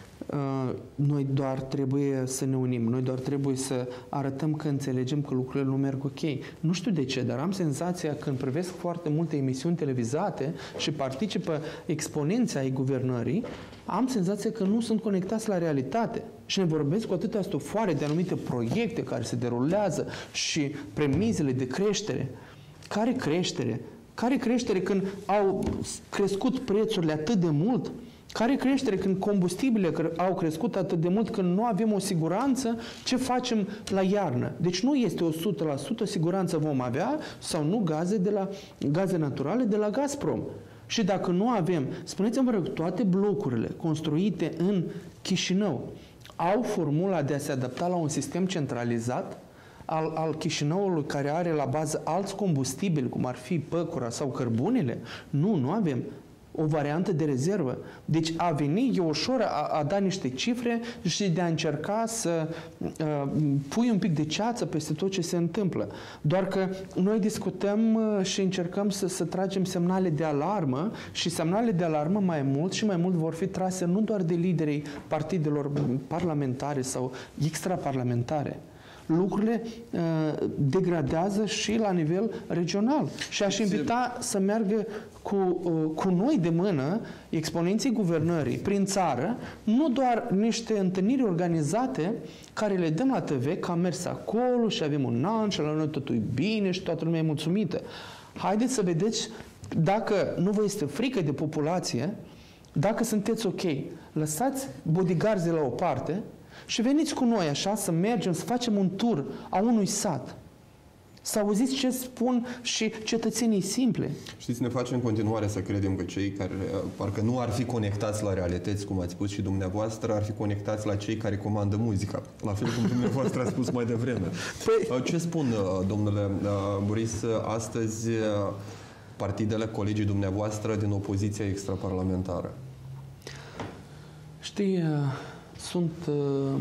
Noi doar trebuie să ne unim, noi doar trebuie să arătăm că înțelegem că lucrurile nu merg ok. Nu știu de ce, dar am senzația când privesc foarte multe emisiuni televizate și participă exponenții ai guvernării, am senzația că nu sunt conectați la realitate. Și ne vorbesc cu atâtea stufoare de anumite proiecte care se derulează și premizele de creștere. Care creștere? Care creștere când au crescut prețurile atât de mult? Care creștere când combustibilele au crescut atât de mult, când nu avem o siguranță, ce facem la iarnă? Deci nu este o sută la sută siguranță vom avea sau nu gaze, de la, gaze naturale de la Gazprom. Și dacă nu avem, spuneți-mi, rog, toate blocurile construite în Chișinău au formula de a se adapta la un sistem centralizat al, al Chișinăului care are la bază alți combustibili, cum ar fi păcura sau cărbunele? Nu, nu avem o variantă de rezervă. Deci a veni, e ușor a, a da niște cifre și de a încerca să uh, pui un pic de ceață peste tot ce se întâmplă. Doar că noi discutăm uh, și încercăm să, să tragem semnale de alarmă și semnale de alarmă mai mult și mai mult vor fi trase nu doar de liderii partidelor parlamentare sau extraparlamentare. Lucrurile uh, degradează și la nivel regional. Și aș invita să meargă cu, uh, cu noi de mână exponenții guvernării prin țară, nu doar niște întâlniri organizate care le dăm la T V, că am mers acolo și avem un an și la noi totul e bine și toată lumea e mulțumită. Haideți să vedeți dacă nu vă este frică de populație, dacă sunteți ok, lăsați bodyguards la o parte și veniți cu noi așa să mergem, să facem un tur a unui sat. Să auziți ce spun și cetățenii simple. Știți, ne face în continuare să credem că cei care parcă nu ar fi conectați la realități, cum ați spus și dumneavoastră, ar fi conectați la cei care comandă muzica. La fel cum dumneavoastră a spus mai devreme. Păi... Ce spun, domnule Boris, astăzi partidele, colegii dumneavoastră din opoziția extraparlamentară? Știi... Sunt uh,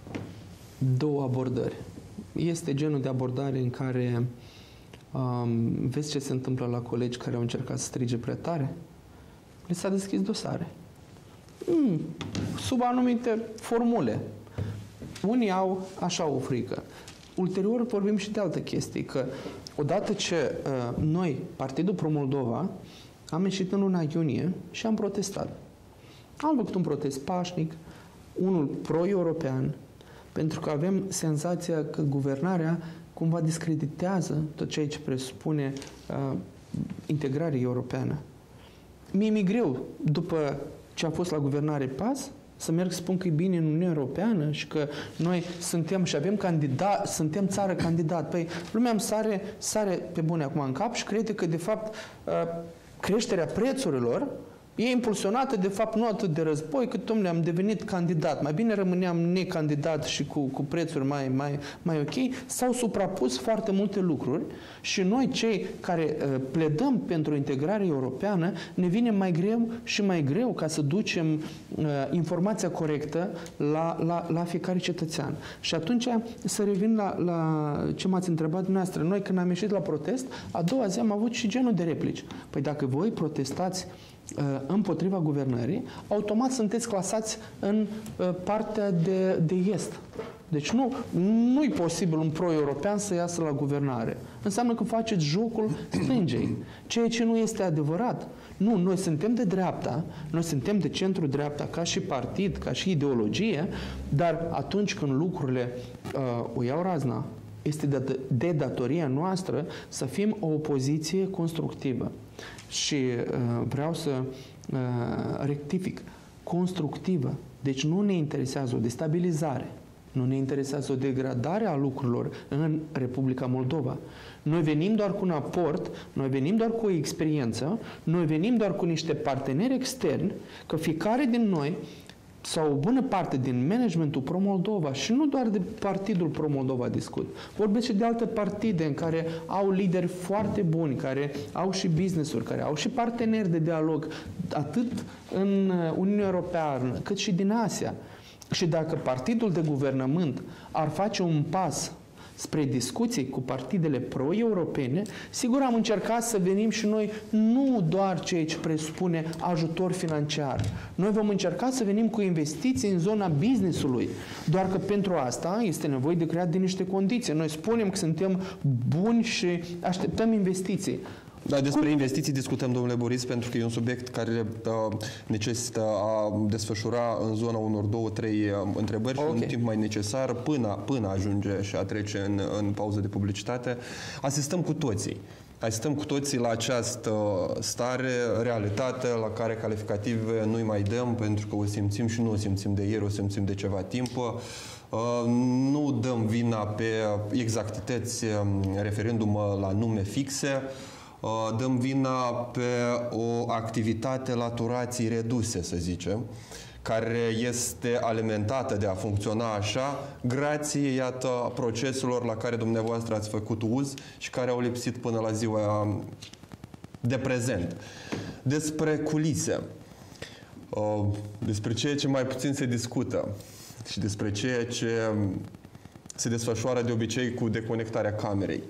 două abordări. Este genul de abordare în care um, vezi ce se întâmplă la colegi care au încercat să strige prea tare. Le s-a deschis dosare. Mm, sub anumite formule. Unii au așa o frică. Ulterior vorbim și de altă chestie, că odată ce uh, noi, Partidul Pro-Moldova, am ieșit în luna iunie și am protestat. Am făcut un protest pașnic, unul pro-european, pentru că avem senzația că guvernarea cumva discreditează tot ceea ce presupune uh, integrarea europeană. Mie mi-e greu, după ce a fost la guvernare P A S, să merg să spun că e bine în Uniunea Europeană și că noi suntem și avem candidat, suntem țară candidat. Păi lumea îmi sare, sare pe bune acum în cap și crede că, de fapt, uh, creșterea prețurilor e impulsionată, de fapt, nu atât de război, cât, dom'le, am devenit candidat. Mai bine rămâneam necandidat și cu, cu prețuri mai, mai, mai ok. S-au suprapus foarte multe lucruri și noi, cei care uh, pledăm pentru integrare europeană, ne vine mai greu și mai greu ca să ducem uh, informația corectă la, la, la fiecare cetățean. Și atunci, să revin la, la ce m-ați întrebat dumneavoastră. Noi, când am ieșit la protest, a doua zi am avut și genul de replici. Păi dacă voi protestați împotriva guvernării, automat sunteți clasați în partea de, de est. Deci nu, nu-i posibil un pro-european să iasă la guvernare. Înseamnă că faceți jocul stângei, ceea ce nu este adevărat. Nu, noi suntem de dreapta, noi suntem de centru-dreapta ca și partid, ca și ideologie, dar atunci când lucrurile uh, o iau razna, este de, de datoria noastră să fim o opoziție constructivă. Și uh, vreau să uh, rectific, constructivă. Deci nu ne interesează o destabilizare, nu ne interesează o degradare a lucrurilor în Republica Moldova. Noi venim doar cu un aport, noi venim doar cu o experiență, noi venim doar cu niște parteneri externi, că fiecare din noi sau o bună parte din managementul Pro-Moldova și nu doar de partidul Pro-Moldova discut. Vorbesc și de alte partide în care au lideri foarte buni, care au și business-uri, care au și parteneri de dialog, atât în Uniunea Europeană, cât și din Asia. Și dacă partidul de guvernământ ar face un pas spre discuții cu partidele pro-europene, sigur am încercat să venim și noi nu doar ceea ce presupune ajutor financiar. Noi vom încerca să venim cu investiții în zona business-ului. Doar că pentru asta este nevoie de creat din niște condiții. Noi spunem că suntem buni și așteptăm investiții. Da, despre Cum? investiții discutăm, domnule Boris, pentru că e un subiect care uh, necesită a desfășura în zona unor două, trei uh, întrebări okay. și un timp mai necesar până, până ajunge și a trece în, în pauză de publicitate. Asistăm cu toții. Asistăm cu toții la această stare, realitate, la care calificative nu-i mai dăm, pentru că o simțim și nu o simțim de ieri, o simțim de ceva timp. Uh, nu dăm vina pe exactități, referindu-mă la nume fixe, dăm vina pe o activitate la turații reduse, să zicem, care este alimentată de a funcționa așa, grație, iată, proceselor la care dumneavoastră ați făcut uz și care au lipsit până la ziua de prezent. Despre culise, despre ceea ce mai puțin se discută și despre ceea ce se desfășoară de obicei cu deconectarea camerei.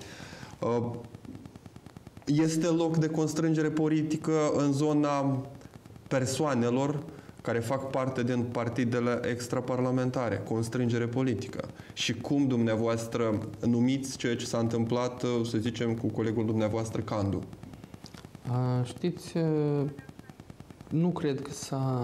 Este loc de constrângere politică în zona persoanelor care fac parte din partidele extraparlamentare, constrângere politică. Și cum dumneavoastră numiți ceea ce s-a întâmplat, să zicem, cu colegul dumneavoastră Candu? A, știți, nu cred că s-a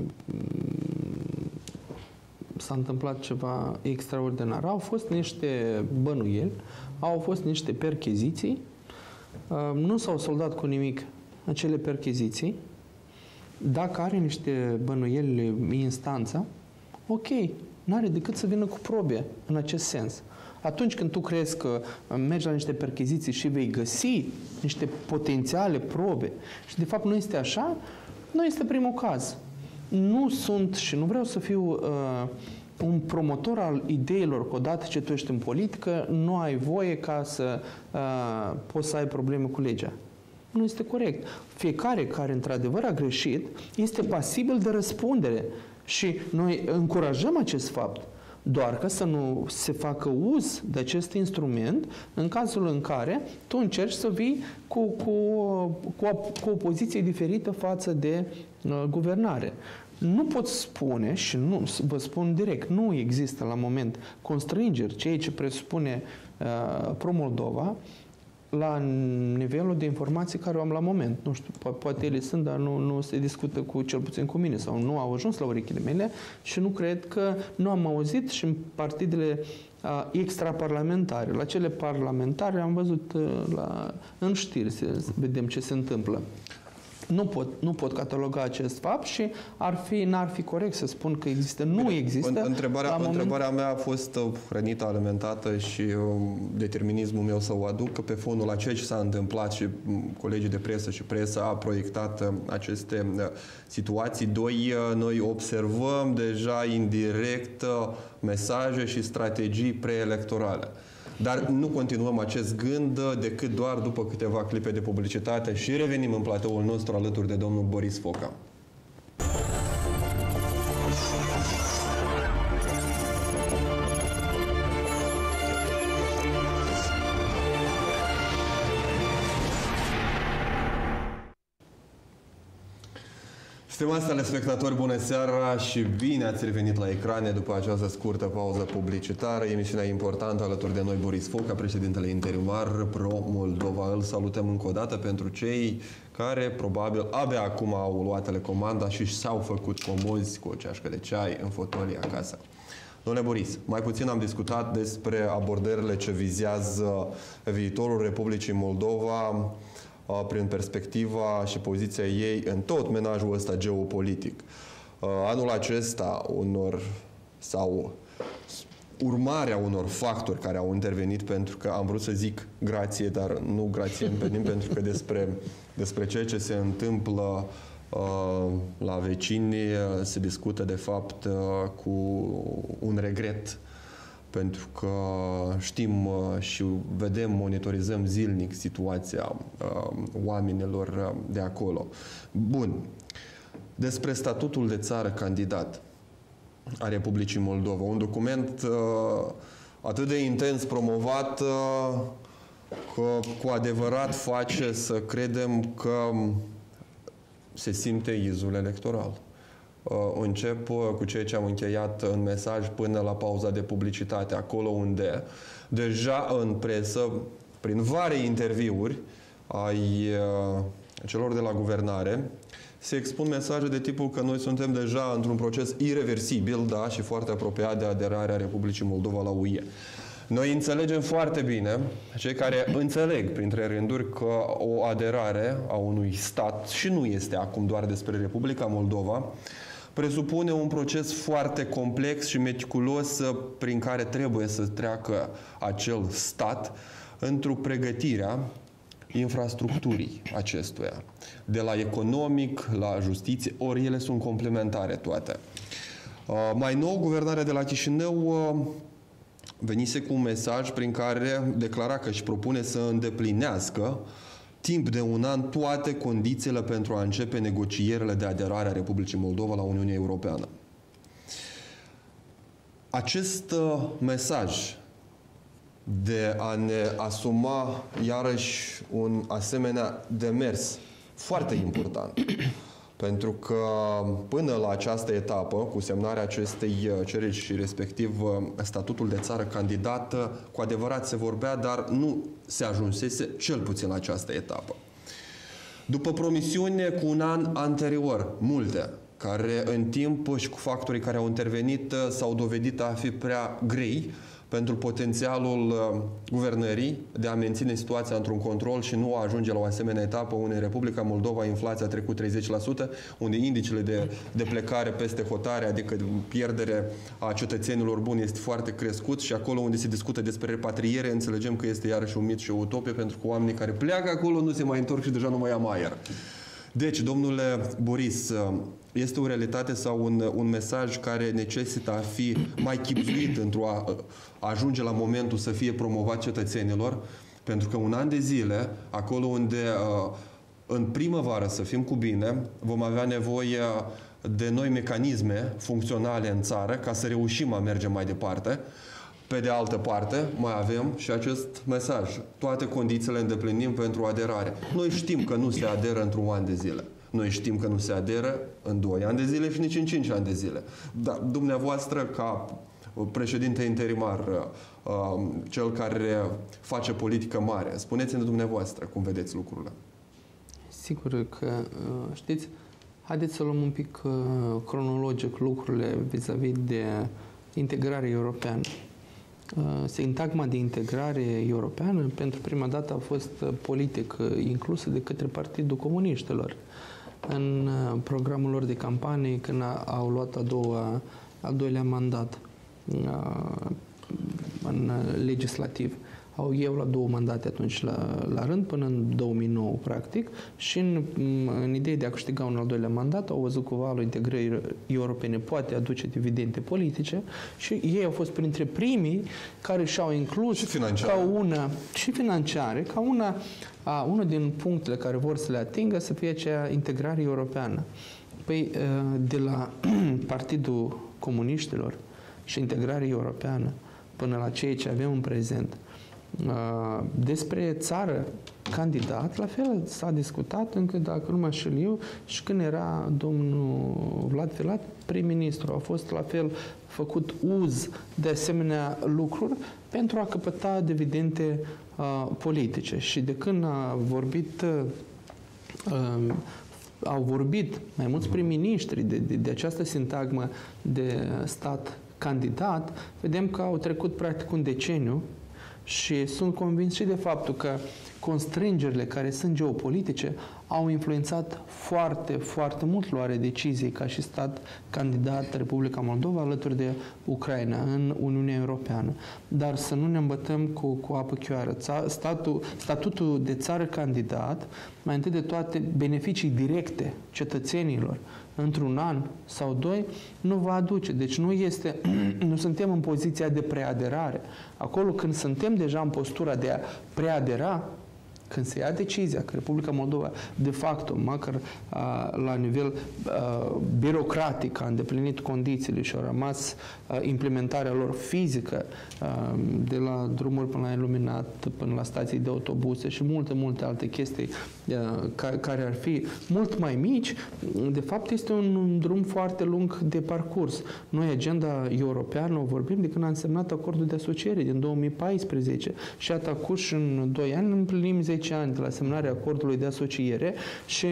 s-a întâmplat ceva extraordinar. Au fost niște bănuieli, au fost niște percheziții. Nu s-au soldat cu nimic acele percheziții. Dacă are niște bănuieli instanța, ok, n-are decât să vină cu probe în acest sens. Atunci când tu crezi că mergi la niște percheziții și vei găsi niște potențiale probe și de fapt nu este așa, nu este primul caz. Nu sunt și nu vreau să fiu uh, un promotor al ideilor că odată ce tu ești în politică, nu ai voie ca să uh, poți să ai probleme cu legea. Nu este corect. Fiecare care într-adevăr a greșit este pasibil de răspundere și noi încurajăm acest fapt. Doar că să nu se facă uz de acest instrument în cazul în care tu încerci să vii cu, cu, cu, o, cu o poziție diferită față de uh, guvernare. Nu pot spune, și nu, vă spun direct, nu există la moment constrângeri, ceea ce presupune uh, Pro-Moldova, la nivelul de informații care o am la moment. Nu știu, po poate ele sunt, dar nu, nu se discută cu, cel puțin cu mine, sau nu au ajuns la urechile mele și nu cred că nu am auzit și în partidele uh, extraparlamentare. La cele parlamentare am văzut uh, la, în știri să vedem ce se întâmplă. Nu pot, nu pot cataloga acest fapt și ar fi, n-ar fi corect să spun că există. Nu Bine, există. Întrebarea, la moment... întrebarea mea a fost hrănită, alimentată și um, determinismul meu să o aduc pe fondul a ceea ce s-a întâmplat și um, colegii de presă și presă a proiectat uh, aceste uh, situații. Doi, uh, noi observăm deja indirect uh, mesaje și strategii preelectorale. Dar nu continuăm acest gând decât doar după câteva clipe de publicitate și revenim în platoul nostru alături de domnul Boris Foca. Stimați telespectatori, bună seara și bine ați revenit la ecrane după această scurtă pauză publicitară. Emisiunea importantă alături de noi, Boris Foca, președintele interimar Pro-Moldova. Îl salutăm încă o dată pentru cei care probabil abia acum au luat telecomanda și s-au făcut comozi cu o ceașcă de ceai în fotolii acasă. Domnule Boris, mai puțin am discutat despre abordările ce vizează viitorul Republicii Moldova prin perspectiva și poziția ei în tot menajul ăsta geopolitic. Anul acesta, unor sau urmarea unor factori care au intervenit, pentru că am vrut să zic grație, dar nu grație împenim, pentru că despre, despre ceea ce se întâmplă uh, la vecini se discută de fapt uh, cu un regret, pentru că știm și vedem, monitorizăm zilnic situația uh, oamenilor de acolo. Bun. Despre statutul de țară candidat a Republicii Moldova. Un document uh, atât de intens promovat uh, că cu adevărat face să credem că se simte izul electoral. Încep cu ceea ce am încheiat în mesaj până la pauza de publicitate, acolo unde deja în presă, prin vari interviuri ai celor de la guvernare, se expun mesaje de tipul că noi suntem deja într-un proces ireversibil, da, și foarte apropiat de aderarea Republicii Moldova la U E. Noi înțelegem foarte bine, cei care înțeleg printre rânduri, că o aderare a unui stat, și nu este acum doar despre Republica Moldova, presupune un proces foarte complex și meticulos prin care trebuie să treacă acel stat într-o pregătirea infrastructurii acestuia. De la economic, la justiție, ori ele sunt complementare toate. Mai nou, guvernarea de la Chișinău venise cu un mesaj prin care declara că își propune să îndeplinească timp de un an toate condițiile pentru a începe negocierile de aderare a Republicii Moldova la Uniunea Europeană. Acest mesaj de a ne asuma iarăși un asemenea demers foarte important, pentru că până la această etapă, cu semnarea acestei cereri și respectiv statutul de țară candidată, cu adevărat se vorbea, dar nu se ajunsese cel puțin la această etapă. După promisiune cu un an anterior, multe, care în timp și cu factorii care au intervenit s-au dovedit a fi prea grei pentru potențialul guvernării de a menține situația într-un control și nu a ajunge la o asemenea etapă unde în Republica Moldova inflația a trecut treizeci la sută, unde indicele de, de plecare peste hotare, adică pierdere a cetățenilor buni, este foarte crescut, și acolo unde se discută despre repatriere, înțelegem că este iarăși un mit și o utopie, pentru că oamenii care pleacă acolo nu se mai întorc și deja nu mai am aer. Deci, domnule Boris, este o realitate sau un, un mesaj care necesită a fi mai chibzuit într-o a, a ajunge la momentul să fie promovat cetățenilor, pentru că un an de zile, acolo unde în primăvară, să fim cu bine, vom avea nevoie de noi mecanisme funcționale în țară ca să reușim a merge mai departe. Pe de altă parte, mai avem și acest mesaj. Toate condițiile îndeplinim pentru aderare. Noi știm că nu se aderă într-un an de zile. Noi știm că nu se aderă în doi ani de zile și nici în cinci ani de zile. Dar dumneavoastră, ca președinte interimar, cel care face politică mare, spuneți-ne dumneavoastră cum vedeți lucrurile. Sigur că, știți, haideți să luăm un pic cronologic lucrurile vis-a-vis de integrare europeană. Sintagma de integrare europeană pentru prima dată a fost politic inclusă de către Partidul Comuniștilor în programul lor de campanie când au luat a doua, al doilea mandat în legislativ. Au eu la două mandate atunci la, la rând, până în două mii nouă, practic, și în, în ideea de a câștiga un al doilea mandat, au văzut că valul integrării europene poate aduce dividende politice și ei au fost printre primii care și-au inclus și ca una, și financiare, ca una, a, unul din punctele care vor să le atingă să fie aceea integrare europeană. Păi, de la Partidul Comuniștilor și integrare europeană până la ceea ce avem în prezent, Despre țară candidat, la fel s-a discutat încă, dacă nu mă înșel eu, și când era domnul Vlad Filat prim-ministru. A fost la fel făcut uz de asemenea lucruri pentru a căpăta dividende uh, politice. Și de când a vorbit, uh, au vorbit mai mulți prim-ministri de, de, de această sintagmă de stat candidat, vedem că au trecut practic un deceniu și sunt convins și de faptul că constrângerile care sunt geopolitice au influențat foarte, foarte mult luarea deciziei ca și stat candidat Republica Moldova alături de Ucraina în Uniunea Europeană. Dar să nu ne îmbătăm cu, cu apă chioară. Statul, statutul de țară candidat, mai întâi de toate, beneficii directe cetățenilor într-un an sau doi, nu va aduce. Deci nu este, nu suntem în poziția de preaderare. Acolo când suntem deja în postura de a preadera, când se ia decizia că Republica Moldova, de facto, măcar a, la nivel a, birocratic, a îndeplinit condițiile și a rămas a, implementarea lor fizică, a, de la drumuri până la iluminat, până la stații de autobuse și multe, multe alte chestii a, ca, care ar fi mult mai mici, de fapt este un, un drum foarte lung de parcurs. Noi, agenda europeană, o vorbim de când am semnat acordul de asociere din două mii paisprezece și atacuș în doi ani împlinim zece ani de la semnarea acordului de asociere și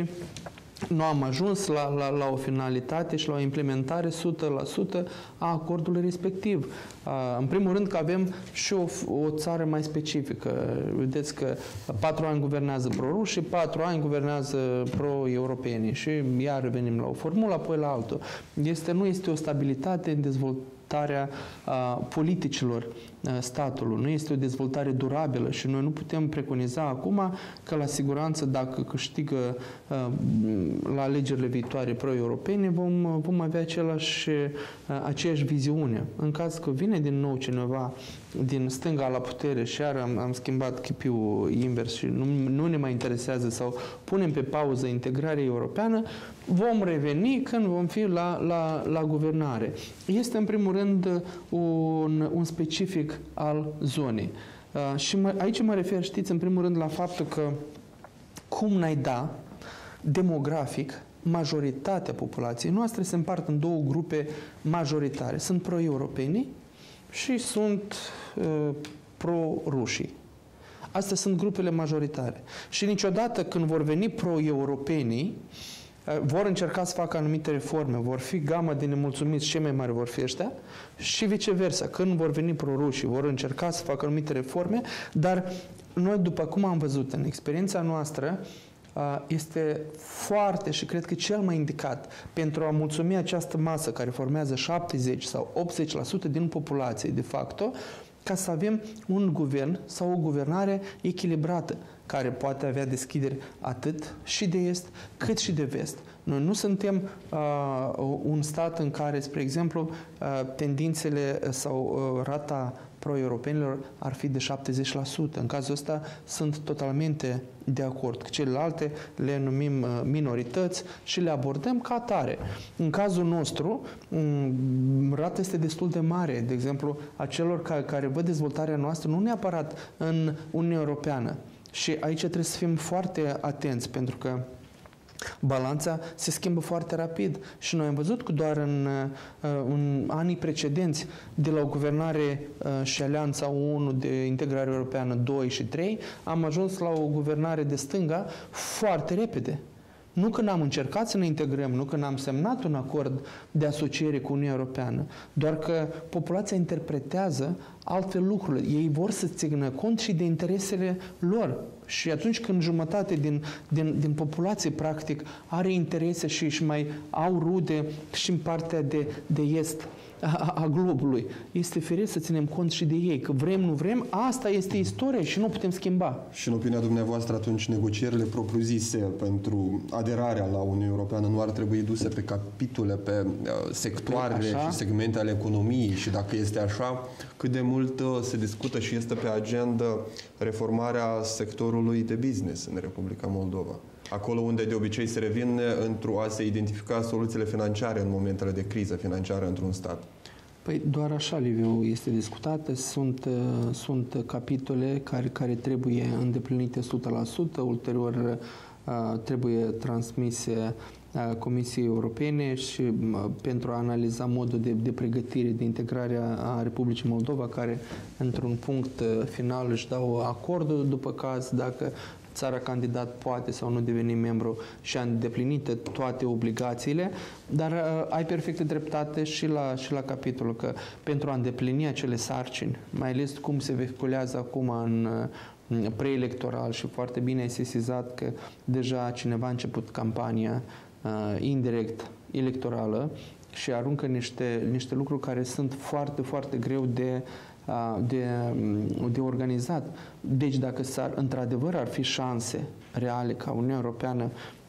nu am ajuns la, la, la o finalitate și la o implementare o sută la sută a acordului respectiv. În primul rând că avem și o, o țară mai specifică. Vedeți că patru ani guvernează pro-ruși și patru ani guvernează pro-europeni și iar revenim la o formulă, apoi la altul. Este, nu este o stabilitate în dezvoltarea a, politicilor a, statului. Nu este o dezvoltare durabilă și noi nu putem preconiza acum că la siguranță, dacă câștigă a, la alegerile viitoare pro-europene, vom, vom avea același, a, aceeași viziune. În caz că vine din nou cineva din stânga la putere și iar am, am schimbat chipiul invers și nu, nu ne mai interesează sau punem pe pauză integrarea europeană, vom reveni când vom fi la, la, la guvernare. Este în primul rând un, un specific al zonei. Uh, și mă, aici mă refer, știți, în primul rând la faptul că cum n-ai da demografic, majoritatea populației noastre se împart în două grupe majoritare. Sunt pro-europenii și sunt uh, pro-rușii. Astea sunt grupele majoritare. Și niciodată când vor veni pro-europenii, uh, vor încerca să facă anumite reforme, vor fi gama de nemulțumiți, cei mai mari vor fi ăștia, și viceversa. Când vor veni pro-rușii, vor încerca să facă anumite reforme, dar noi, după cum am văzut în experiența noastră, este foarte și cred că cel mai indicat pentru a mulțumi această masă care formează șaptezeci sau optzeci la sută din populație, de facto, ca să avem un guvern sau o guvernare echilibrată, care poate avea deschideri atât și de est, cât și de vest. Noi nu suntem uh, un stat în care, spre exemplu, uh, tendințele sau uh, rata pro-europenilor ar fi de șaptezeci la sută. În cazul ăsta sunt totalmente de acord. Celelalte le numim minorități și le abordăm ca atare. În cazul nostru, rata este destul de mare. De exemplu, a celor care, care văd dezvoltarea noastră nu neapărat în Uniunea Europeană. Și aici trebuie să fim foarte atenți, pentru că balanța se schimbă foarte rapid și noi am văzut că doar în, în anii precedenți, de la o guvernare și Alianța unu de integrare europeană doi și trei, am ajuns la o guvernare de stânga foarte repede. Nu că n-am încercat să ne integrăm, nu că n-am semnat un acord de asociere cu Uniunea Europeană, doar că populația interpretează altfel lucrurile. Ei vor să țină cont și de interesele lor. Și atunci când jumătate din, din, din populație, practic, are interese și își mai au rude și în partea de, de est a, a globului, este firesc să ținem cont și de ei, că vrem, nu vrem, asta este istoria și nu putem schimba. Și în opinia dumneavoastră, atunci, negocierile propriu-zise pentru aderarea la Uniunea Europeană nu ar trebui duse pe capitole, pe uh, sectoare așa? și segmente ale economiei și dacă este așa, cât de mult uh, se discută și este pe agenda reformarea sectorului de business în Republica Moldova? Acolo unde de obicei se revine într-o a se identifica soluțiile financiare în momentele de criză financiară într-un stat. Păi doar așa, Liviu, este discutată. Sunt, sunt capitole care, care trebuie îndeplinite o sută la sută, ulterior trebuie transmise Comisiei Europene și pentru a analiza modul de, de pregătire, de integrare a Republicii Moldova, care într-un punct final își dau acordul, după caz, dacă țara candidat poate sau nu deveni membru și a îndeplinit toate obligațiile, dar uh, ai perfectă dreptate și la, și la capitolul că pentru a îndeplini acele sarcini, mai ales cum se vehiculează acum în uh, preelectoral și foarte bine ai sesizat că deja cineva a început campania uh, indirect electorală și aruncă niște, niște lucruri care sunt foarte, foarte greu de De, de organizat. Deci dacă s-ar, într-adevăr ar fi șanse reale ca Uniunea Europeană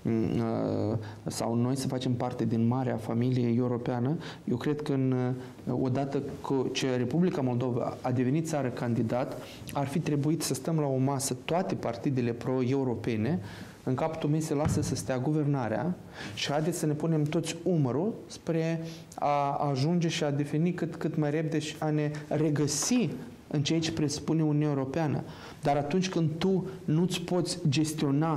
sau noi să facem parte din marea familie europeană, eu cred că în, odată ce Republica Moldova a devenit țară candidat, ar fi trebuit să stăm la o masă toate partidele pro-europene, în capul meu se lasă să stea guvernarea și haideți să ne punem toți umărul spre a ajunge și a defini cât, cât mai repede și a ne regăsi în ceea ce presupune Uniunea Europeană. Dar atunci când tu nu-ți poți gestiona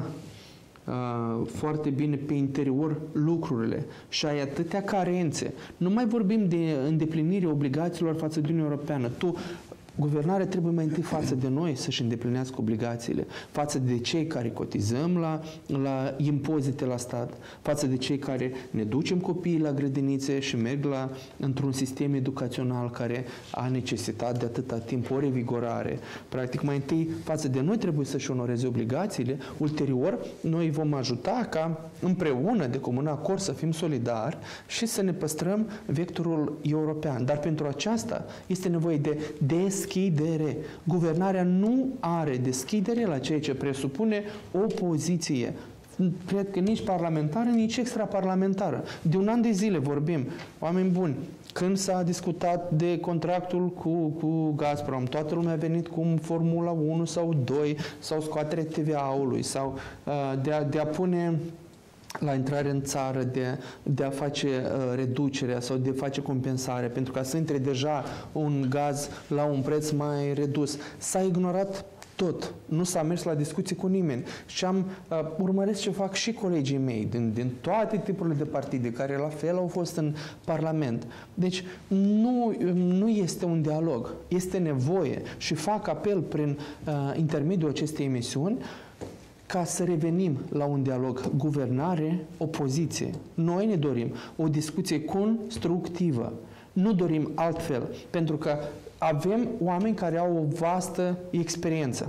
uh, foarte bine pe interior lucrurile și ai atâtea carențe, nu mai vorbim de îndeplinirea obligațiilor față de Uniunea Europeană. Tu Guvernarea trebuie mai întâi față de noi să-și îndeplinească obligațiile, față de cei care cotizăm la, la impozite la stat, față de cei care ne ducem copiii la grădinițe și merg la, într-un sistem educațional care a necesitat de atâta timp o revigorare. Practic, mai întâi față de noi trebuie să-și onoreze obligațiile, ulterior noi vom ajuta ca împreună, de comun acord, să fim solidari și să ne păstrăm vectorul european. Dar pentru aceasta este nevoie de deschidere. Guvernarea nu are deschidere la ceea ce presupune o poziție. Cred că nici parlamentară, nici extraparlamentară. De un an de zile vorbim, oameni buni, când s-a discutat de contractul cu, cu Gazprom, toată lumea a venit cu Formula unu sau doi, sau scoaterea T V A-ului, sau uh, de, a, de a pune la intrare în țară, de, de a face uh, reducerea sau de a face compensare, pentru ca să intre deja un gaz la un preț mai redus. S-a ignorat tot. Nu s-a mers la discuții cu nimeni. Și am uh, urmăresc ce fac și colegii mei din, din toate tipurile de partide, care la fel au fost în Parlament. Deci nu, nu este un dialog. Este nevoie și fac apel prin uh, intermediul acestei emisiuni ca să revenim la un dialog guvernare-opoziție. Noi ne dorim o discuție constructivă. Nu dorim altfel, pentru că avem oameni care au o vastă experiență.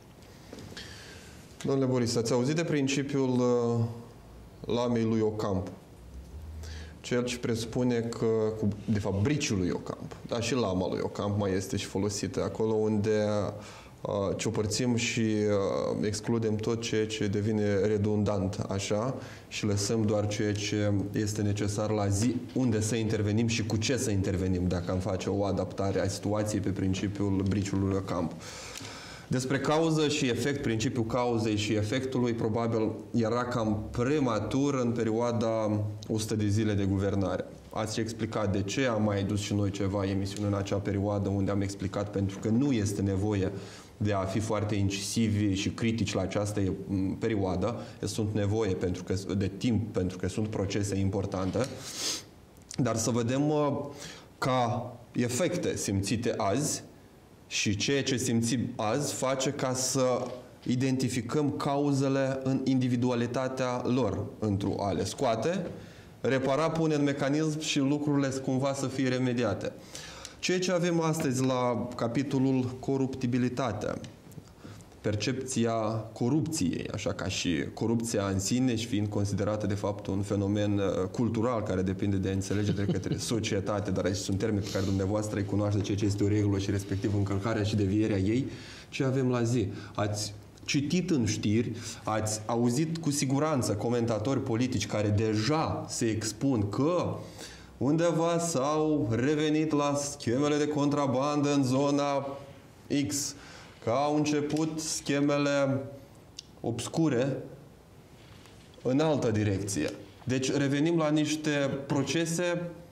Domnule Boris, ați auzit de principiul uh, lamei lui Ocamp? Cel ce presupune că, cu, de fapt, briciul lui Ocamp, dar și lama lui Ocamp mai este și folosită acolo unde uh, ciopărțim și uh, excludem tot ceea ce devine redundant, așa, și lăsăm doar ceea ce este necesar la zi, unde să intervenim și cu ce să intervenim, dacă am face o adaptare a situației pe principiul briciului lui Ocamp. Despre cauză și efect, principiul cauzei și efectului, probabil era cam prematur în perioada o sută de zile de guvernare. Ați explicat de ce, am mai dus și noi ceva emisiuni în acea perioadă unde am explicat pentru că nu este nevoie de a fi foarte incisivi și critici la această perioadă. Sunt nevoie pentru că, de timp, pentru că sunt procese importante. Dar să vedem ca efecte simțite azi și ceea ce simțim azi face ca să identificăm cauzele în individualitatea lor, într-o a le scoate, repara, pune în mecanism și lucrurile cumva să fie remediate. Ceea ce avem astăzi la capitolul coruptibilitatea, percepția corupției, așa ca și corupția în sine și fiind considerată de fapt un fenomen cultural care depinde de a înțelege de către societate, dar aici sunt termeni pe care dumneavoastră îi cunoaște ceea ce este o regulă și respectiv încălcarea și devierea ei, ce avem la zi. Ați citit în știri, ați auzit cu siguranță comentatori politici care deja se expun că undeva s-au revenit la schemele de contrabandă în zona X, că au început schemele obscure în altă direcție. Deci revenim la niște procese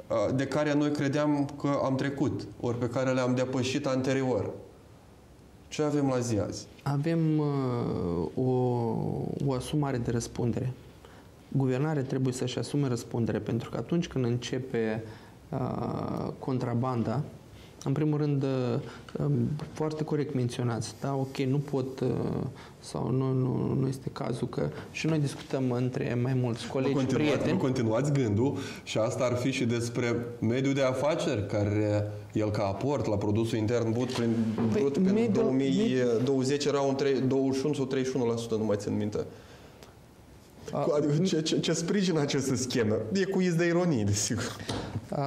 de care noi credeam că am trecut, ori pe care le-am depășit anterior. Ce avem la zi azi? Avem uh, o, o asumare de răspundere. Guvernarea trebuie să-și asume răspundere, pentru că atunci când începe uh, contrabanda, în primul rând, uh, foarte corect menționați, da, ok, nu pot, uh, sau nu, nu, nu este cazul, că și noi discutăm între mai mulți colegi, nu prieteni. Nu continuați gândul și asta ar fi și despre mediul de afaceri, care el ca aport la produsul intern brut prin, păi, brut, prin mediul, două mii douăzeci era un douăzeci și unu sau treizeci și unu la sută, nu mai țin minte. A, adică ce, ce, ce sprijină aceste scheme? E cu iz de ironie, desigur. A,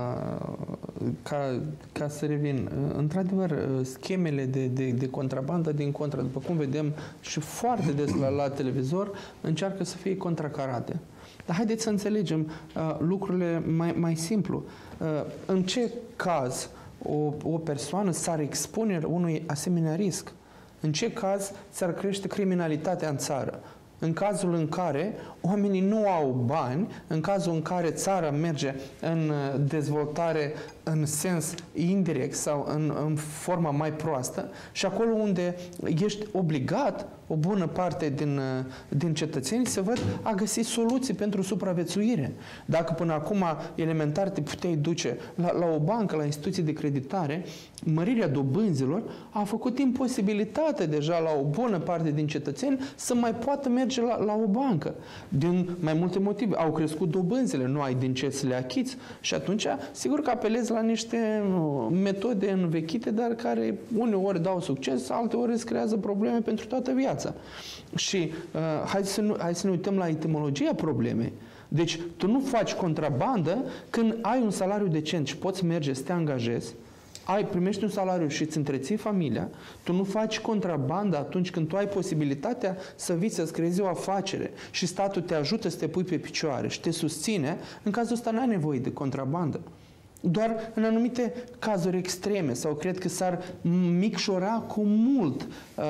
ca, ca să revin, într-adevăr, schemele de, de, de contrabandă, din contră, după cum vedem și foarte des la, la televizor, încearcă să fie contracarate. Dar haideți să înțelegem uh, lucrurile mai, mai simplu. Uh, în ce caz o, o persoană s-ar expune unui asemenea risc? În ce caz s-ar crește criminalitatea în țară? În cazul în care oamenii nu au bani, în cazul în care țara merge în dezvoltare în sens indirect sau în, în forma mai proastă și acolo unde ești obligat, o bună parte din, din cetățeni se văd a găsi soluții pentru supraviețuire. Dacă până acum elementar te puteai duce la, la o bancă, la instituții de creditare, mărirea dobânzilor a făcut imposibilitate deja la o bună parte din cetățeni să mai poată merge la, la o bancă. Din mai multe motive. Au crescut dobânzile, nu ai din ce să le achiți și atunci, sigur că apelezi la niște metode învechite, dar care uneori dau succes, alteori îți creează probleme pentru toată viața. Și uh, hai, să nu, hai să ne uităm la etimologia problemei. Deci, tu nu faci contrabandă când ai un salariu decent și poți merge să te angajezi, ai, primești un salariu și îți întreții familia, tu nu faci contrabandă atunci când tu ai posibilitatea să vii să-ți creezi o afacere și statul te ajută să te pui pe picioare și te susține, în cazul ăsta n-ai nevoie de contrabandă. Doar în anumite cazuri extreme sau cred că s-ar micșora cu mult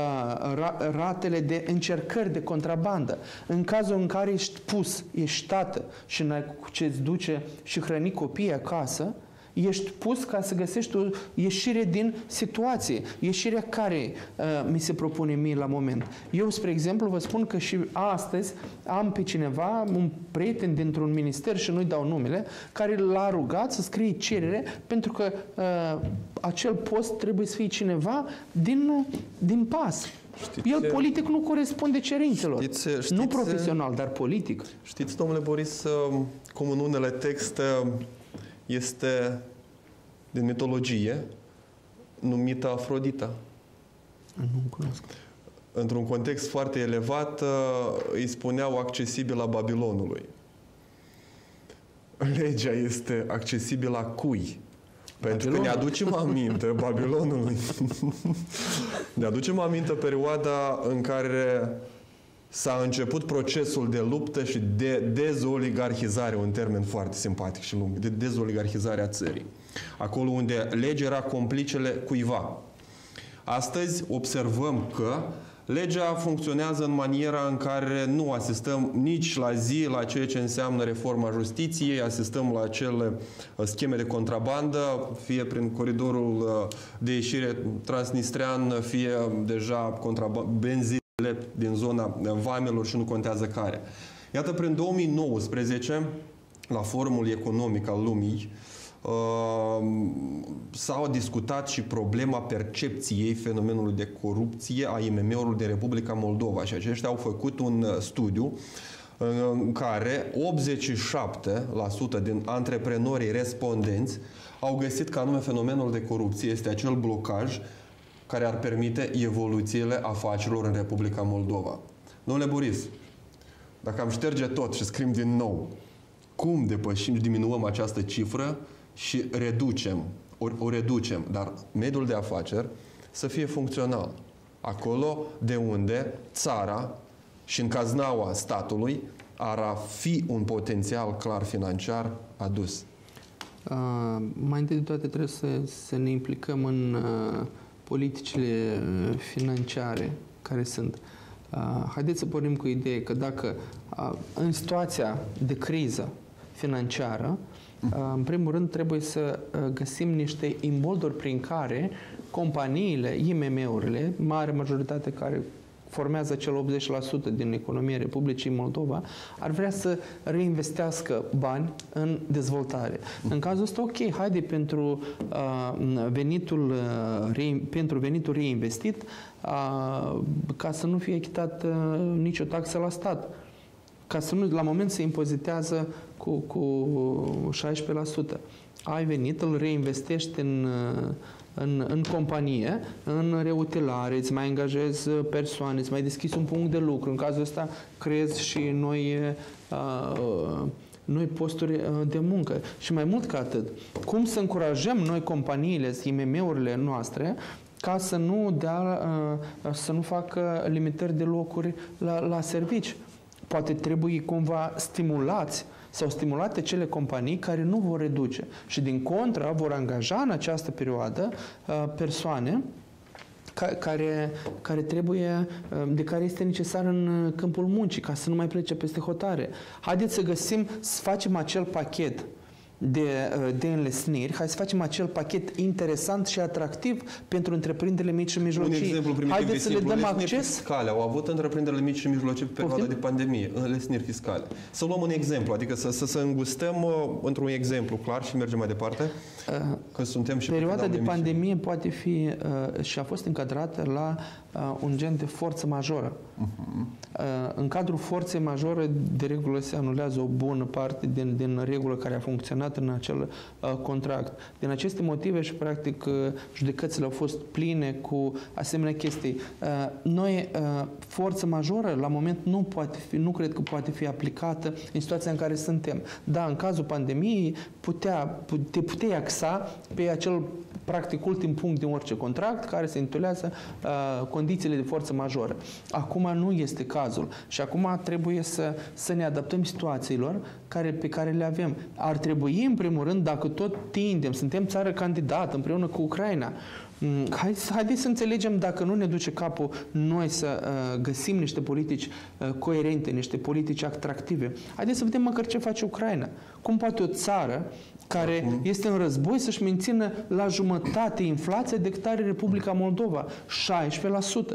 uh, ratele de încercări de contrabandă. În cazul în care ești pus, ești tată și n-ai cu ce-ți duce și hrăni copiii acasă, ești pus ca să găsești o ieșire din situație. Ieșirea care uh, mi se propune mie la moment. Eu, spre exemplu, vă spun că și astăzi am pe cineva, un prieten dintr-un minister, și nu-i dau numele, care l-a rugat să scrie cerere pentru că uh, acel post trebuie să fie cineva din, din pas. Știți, el politic nu corespunde cerințelor. Știți, știți, nu profesional, dar politic. Știți, domnule Boris, cum în unele texte este din mitologie numită Afrodita. Nu cunosc. Într-un context foarte elevat îi spuneau accesibilă Babilonului. Legea este accesibilă a cui? Pentru Babilon. Că ne aducem aminte Babilonului. Ne aducem aminte perioada în care s-a început procesul de luptă și de dezoligarhizare, un termen foarte simpatic și lung, de dezoligarhizare a țării. Acolo unde legea era complicele cuiva. Astăzi observăm că legea funcționează în maniera în care nu asistăm nici la zi la ceea ce înseamnă reforma justiției, asistăm la acele scheme de contrabandă, fie prin coridorul de ieșire transnistrean, fie deja benzile din zona vamelor și nu contează care. Iată, prin două mii nouăsprezece, la Forumul Economic al Lumii, s-a discutat și problema percepției fenomenului de corupție a I M M-urilor de Republica Moldova și aceștia au făcut un studiu în care optzeci și șapte la sută din antreprenorii respondenți au găsit că anume fenomenul de corupție este acel blocaj care ar permite evoluțiile afacerilor în Republica Moldova. Domnule Boris, dacă am șterge tot și scriem din nou, cum depășim și diminuăm această cifră și reducem, o, o reducem, dar mediul de afaceri să fie funcțional. Acolo de unde țara și în caznaua statului ar fi un potențial clar financiar adus. Uh, mai întâi de toate trebuie să, să ne implicăm în uh, politicile financiare care sunt. Uh, haideți să pornim cu ideea că dacă uh, în situația de criză financiară În primul rând, trebuie să găsim niște imbolduri prin care companiile, I M M-urile, mare majoritate care formează cel optzeci la sută din economia Republicii Moldova, ar vrea să reinvestească bani în dezvoltare. În cazul ăsta, ok, haide pentru uh, venitul, uh, re, pentru venitul reinvestit, uh, ca să nu fie achitat uh, nicio taxă la stat. Ca să nu, la moment se impozitează cu, cu șaisprezece la sută. Ai venit, îl reinvestești în uh, În, în companie, în reutilare, îți mai angajezi persoane, îți mai deschizi un punct de lucru. În cazul ăsta creezi și noi, uh, noi posturi de muncă. Și mai mult ca atât, cum să încurajăm noi companiile, I M M-urile noastre, ca să nu, dea, uh, să nu facă limitări de locuri la, la servici. Poate trebuie cumva stimulați sau stimulate cele companii care nu vor reduce și din contră vor angaja în această perioadă persoane care, care trebuie, de care este necesar în câmpul muncii, ca să nu mai plece peste hotare. Haideți să găsim, să facem acel pachet de, de înlesniri, hai să facem acel pachet interesant și atractiv pentru întreprinderile mici și mijlocii. Un exemplu primitiv, haideți să le dăm acces. Fiscale. Au avut întreprinderile mici și mijlocii pe perioada de pandemie, înlesniri fiscale. Să luăm un exemplu, adică să, să, să îngustăm uh, într-un exemplu clar și mergem mai departe. Uh, că suntem și perioada de pandemie poate fi uh, și a fost încadrată la uh, un gen de forță majoră. Uh-huh. Uh, în cadrul forței majore, de regulă se anulează o bună parte din, din regulă care a funcționat în acel uh, contract. Din aceste motive și, practic, uh, judecățile au fost pline cu asemenea chestii. Uh, noi, uh, forță majoră, la moment, nu poate fi, nu cred că poate fi aplicată în situația în care suntem. Da, în cazul pandemiei, putea, te puteai axa pe acel, practic, ultim punct din orice contract care se intulează uh, condițiile de forță majoră. Acum nu este cazul și acum trebuie să, să ne adaptăm situațiilor care, pe care le avem. Ar trebui, în primul rând, dacă tot tindem, suntem țară candidată împreună cu Ucraina, Hai, haideți să înțelegem, dacă nu ne duce capul, noi să uh, găsim niște politici uh, coerente, niște politici atractive. Haideți să vedem măcar ce face Ucraina. Cum poate o țară care Acum. este în război să-și mențină la jumătate inflația decât are Republica Moldova, șaisprezece la sută.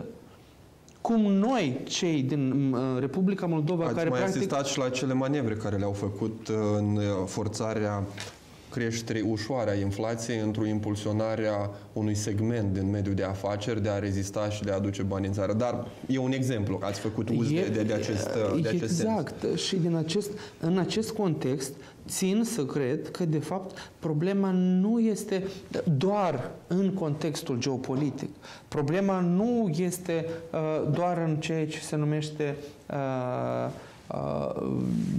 Cum noi, cei din uh, Republica Moldova, Ați care mai practic... asistat și la acele manevre care le-au făcut în forțarea creșterii ușoare a inflației într-o impulsionare a unui segment din mediul de afaceri de a rezista și de a aduce bani în țară. Dar e un exemplu. Ați făcut uz e, de, de, de acest, de acest exact. Sens. Și din acest, în acest context țin să cred că, de fapt, problema nu este doar în contextul geopolitic. Problema nu este uh, doar în ceea ce se numește uh, Uh,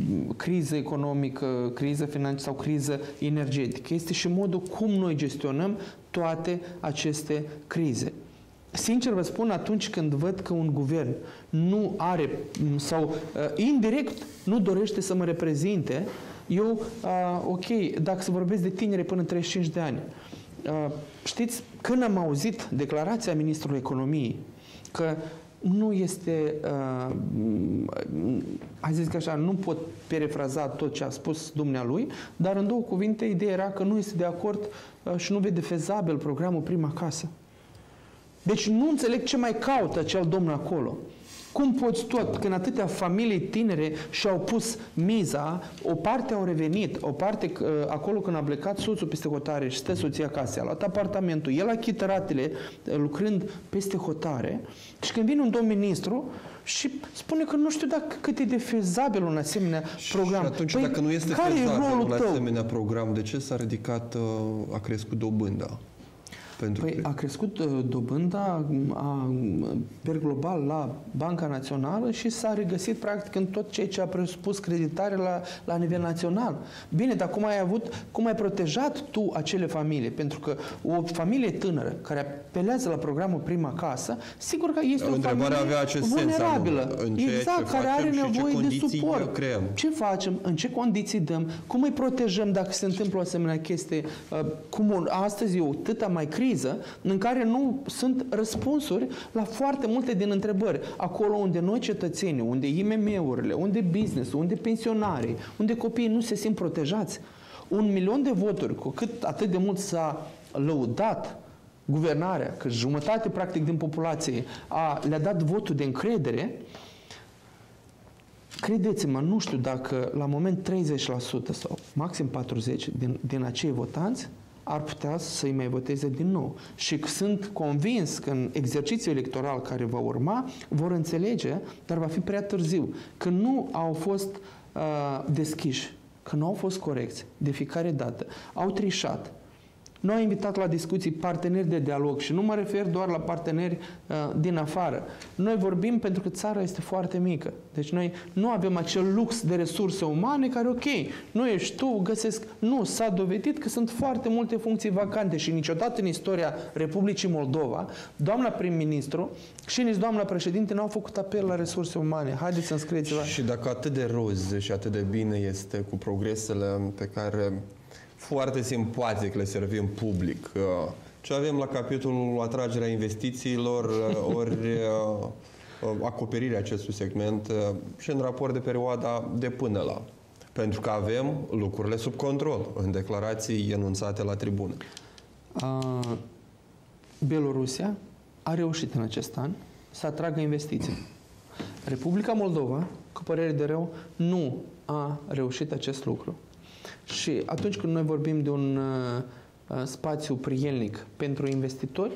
criză economică, criză financiară sau criză energetică. Este și modul cum noi gestionăm toate aceste crize. Sincer vă spun, atunci când văd că un guvern nu are sau uh, indirect nu dorește să mă reprezinte, eu, uh, ok, dacă să vorbesc de tineri până în treizeci și cinci de ani, uh, știți, când am auzit declarația Ministrului Economiei că nu este, uh, hai să zic așa, nu pot perefraza tot ce a spus dumnealui, dar în două cuvinte, ideea era că nu este de acord uh, și nu vede fezabil programul Prima Casă. Deci nu înțeleg ce mai caută acel domn acolo. Cum poți tot, când atâtea familii tinere și-au pus miza, o parte au revenit, o parte acolo când a plecat soțul peste hotare și stă soția acasă, a luat apartamentul, el achită ratele lucrând peste hotare și când vine un domn ministru și spune că nu știu dacă cât e de fezabil un asemenea program. Și atunci, păi, dacă nu este care fezabil un tău? asemenea program, de ce s-a ridicat, a crescut dobânda? Pentru păi că... a crescut uh, dobânda a, per global la Banca Națională și s-a regăsit practic în tot ceea ce a presupus creditare la, la nivel național. Bine, dar cum ai avut, cum ai protejat tu acele familii? Pentru că o familie tânără care apelează la programul Prima Casă, sigur că este o familie avea acest vulnerabilă. Sens, în exact, care are nevoie de suport. Creăm. Ce facem? În ce condiții dăm? Cum îi protejăm dacă se întâmplă o asemenea chestie? Uh, cum astăzi e o tâta mai criză în care nu sunt răspunsuri la foarte multe din întrebări. Acolo unde noi cetățenii, unde I M M-urile, unde business, unde pensionarii, unde copiii nu se simt protejați, un milion de voturi, cu cât atât de mult s-a lăudat guvernarea, că jumătate practic din populație a, le-a dat votul de încredere, credeți-mă, nu știu dacă la moment treizeci la sută sau maxim patruzeci la sută din, din acei votanți ar putea să-i mai voteze din nou. Și sunt convins că în exercițiul electoral care va urma vor înțelege, dar va fi prea târziu, că nu au fost uh, deschiși, că nu au fost corecți de fiecare dată. Au trișat. Noi am invitat la discuții parteneri de dialog și nu mă refer doar la parteneri uh, din afară. Noi vorbim pentru că țara este foarte mică. Deci noi nu avem acel lux de resurse umane care, ok, nu ești tu, găsesc... Nu, s-a dovedit că sunt foarte multe funcții vacante și niciodată în istoria Republicii Moldova, doamna prim-ministru și nici doamna președinte n-au făcut apel la resurse umane. Haideți să înscrieți-vă. Și dacă atât de roz și atât de bine este cu progresele pe care foarte simpatic le servim public, ce avem la capitolul atragerea investițiilor, ori acoperirea acestui segment și în raport de perioada de până la. Pentru că avem lucrurile sub control în declarații enunțate la tribună. A, Belorusia a reușit în acest an să atragă investiții. Republica Moldova, cu părere de rău, nu a reușit acest lucru. Și atunci când noi vorbim de un uh, spațiu prielnic pentru investitori,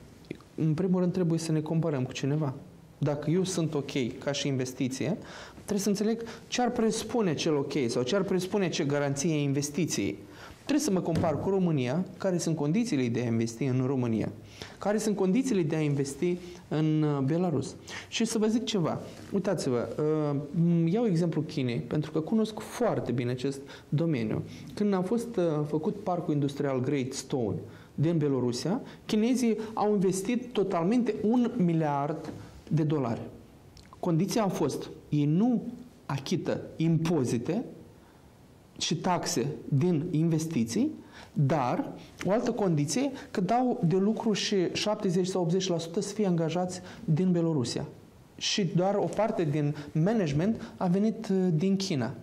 în primul rând trebuie să ne comparăm cu cineva. Dacă eu sunt ok ca și investiție, trebuie să înțeleg ce ar presupune cel ok sau ce ar presupune ce garanție investiției. Trebuie să mă compar cu România, care sunt condițiile de a investi în România, care sunt condițiile de a investi în Belarus. Și să vă zic ceva. Uitați-vă, iau exemplu Chinei, pentru că cunosc foarte bine acest domeniu. Când a fost făcut parcul industrial Great Stone din Belorusia, chinezii au investit totalmente un miliard de dolari. Condiția a fost, ei nu achită impozite și taxe din investiții, dar o altă condiție că dau de lucru și șaptezeci sau optzeci la sută să fie angajați din Belorusia. Și doar o parte din management a venit din China.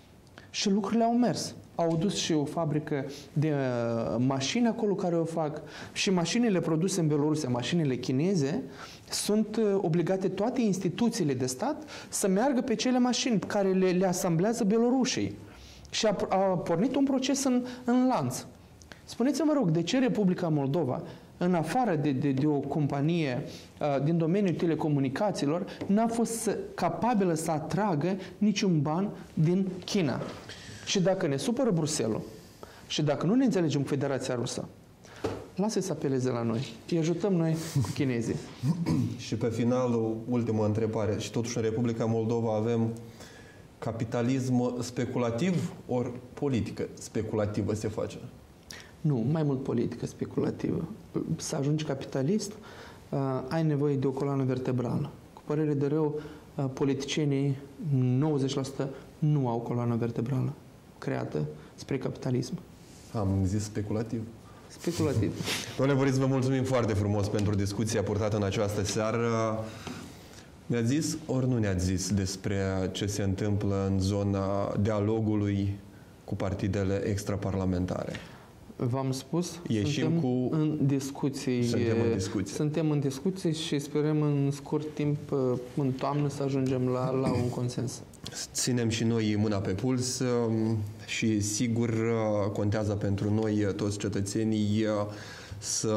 Și lucrurile au mers. Au dus și o fabrică de mașini acolo care o fac. Și mașinile produse în Belorusia, mașinile chineze, sunt obligate toate instituțiile de stat să meargă pe cele mașini care le, le asamblează belorușii. Și a, a pornit un proces în, în lanț. Spuneți-mă, rog, de ce Republica Moldova, în afară de, de, de o companie uh, din domeniul telecomunicațiilor, n-a fost să, capabilă să atragă niciun ban din China? Și dacă ne supără Bruxelles și dacă nu ne înțelegem cu Federația Rusă, lasă să apeleze la noi. Îi ajutăm noi cu chinezii. Și pe final, o ultimă întrebare. Și totuși în Republica Moldova avem capitalism speculativ ori politică speculativă se face? Nu, mai mult politică speculativă. Să ajungi capitalist, uh, ai nevoie de o coloană vertebrală. Cu părere de rău, uh, politicienii, nouăzeci la sută, nu au coloană vertebrală creată spre capitalism. Am zis speculativ. Speculativ. Domnule Boris, vă mulțumim foarte frumos pentru discuția purtată în această seară. Ne-ați zis, ori nu ne-ați zis despre ce se întâmplă în zona dialogului cu partidele extraparlamentare? V-am spus, Ieșim suntem cu... în discuții. Suntem în discuții. Suntem în discuții și sperăm în scurt timp, în toamnă, să ajungem la, la un consens. Ținem și noi mâna pe puls și sigur contează pentru noi toți cetățenii să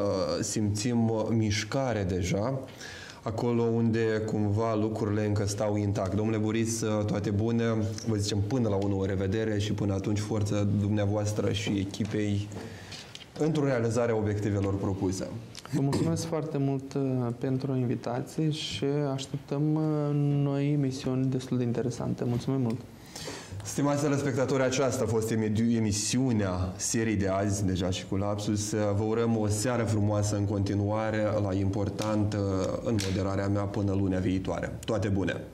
simțim mișcare deja acolo unde cumva lucrurile încă stau intact. Domnule Boris, toate bune, vă zicem până la o revedere și până atunci forță dumneavoastră și echipei într-o realizare a obiectivelor propuse. Vă mulțumesc foarte mult pentru invitație și așteptăm noi emisiuni destul de interesante. Mulțumim mult! Stimați telespectatori, aceasta a fost emisiunea serii de azi, deja și cu lapsus. Vă urăm o seară frumoasă în continuare, la important în moderarea mea până lunea viitoare. Toate bune!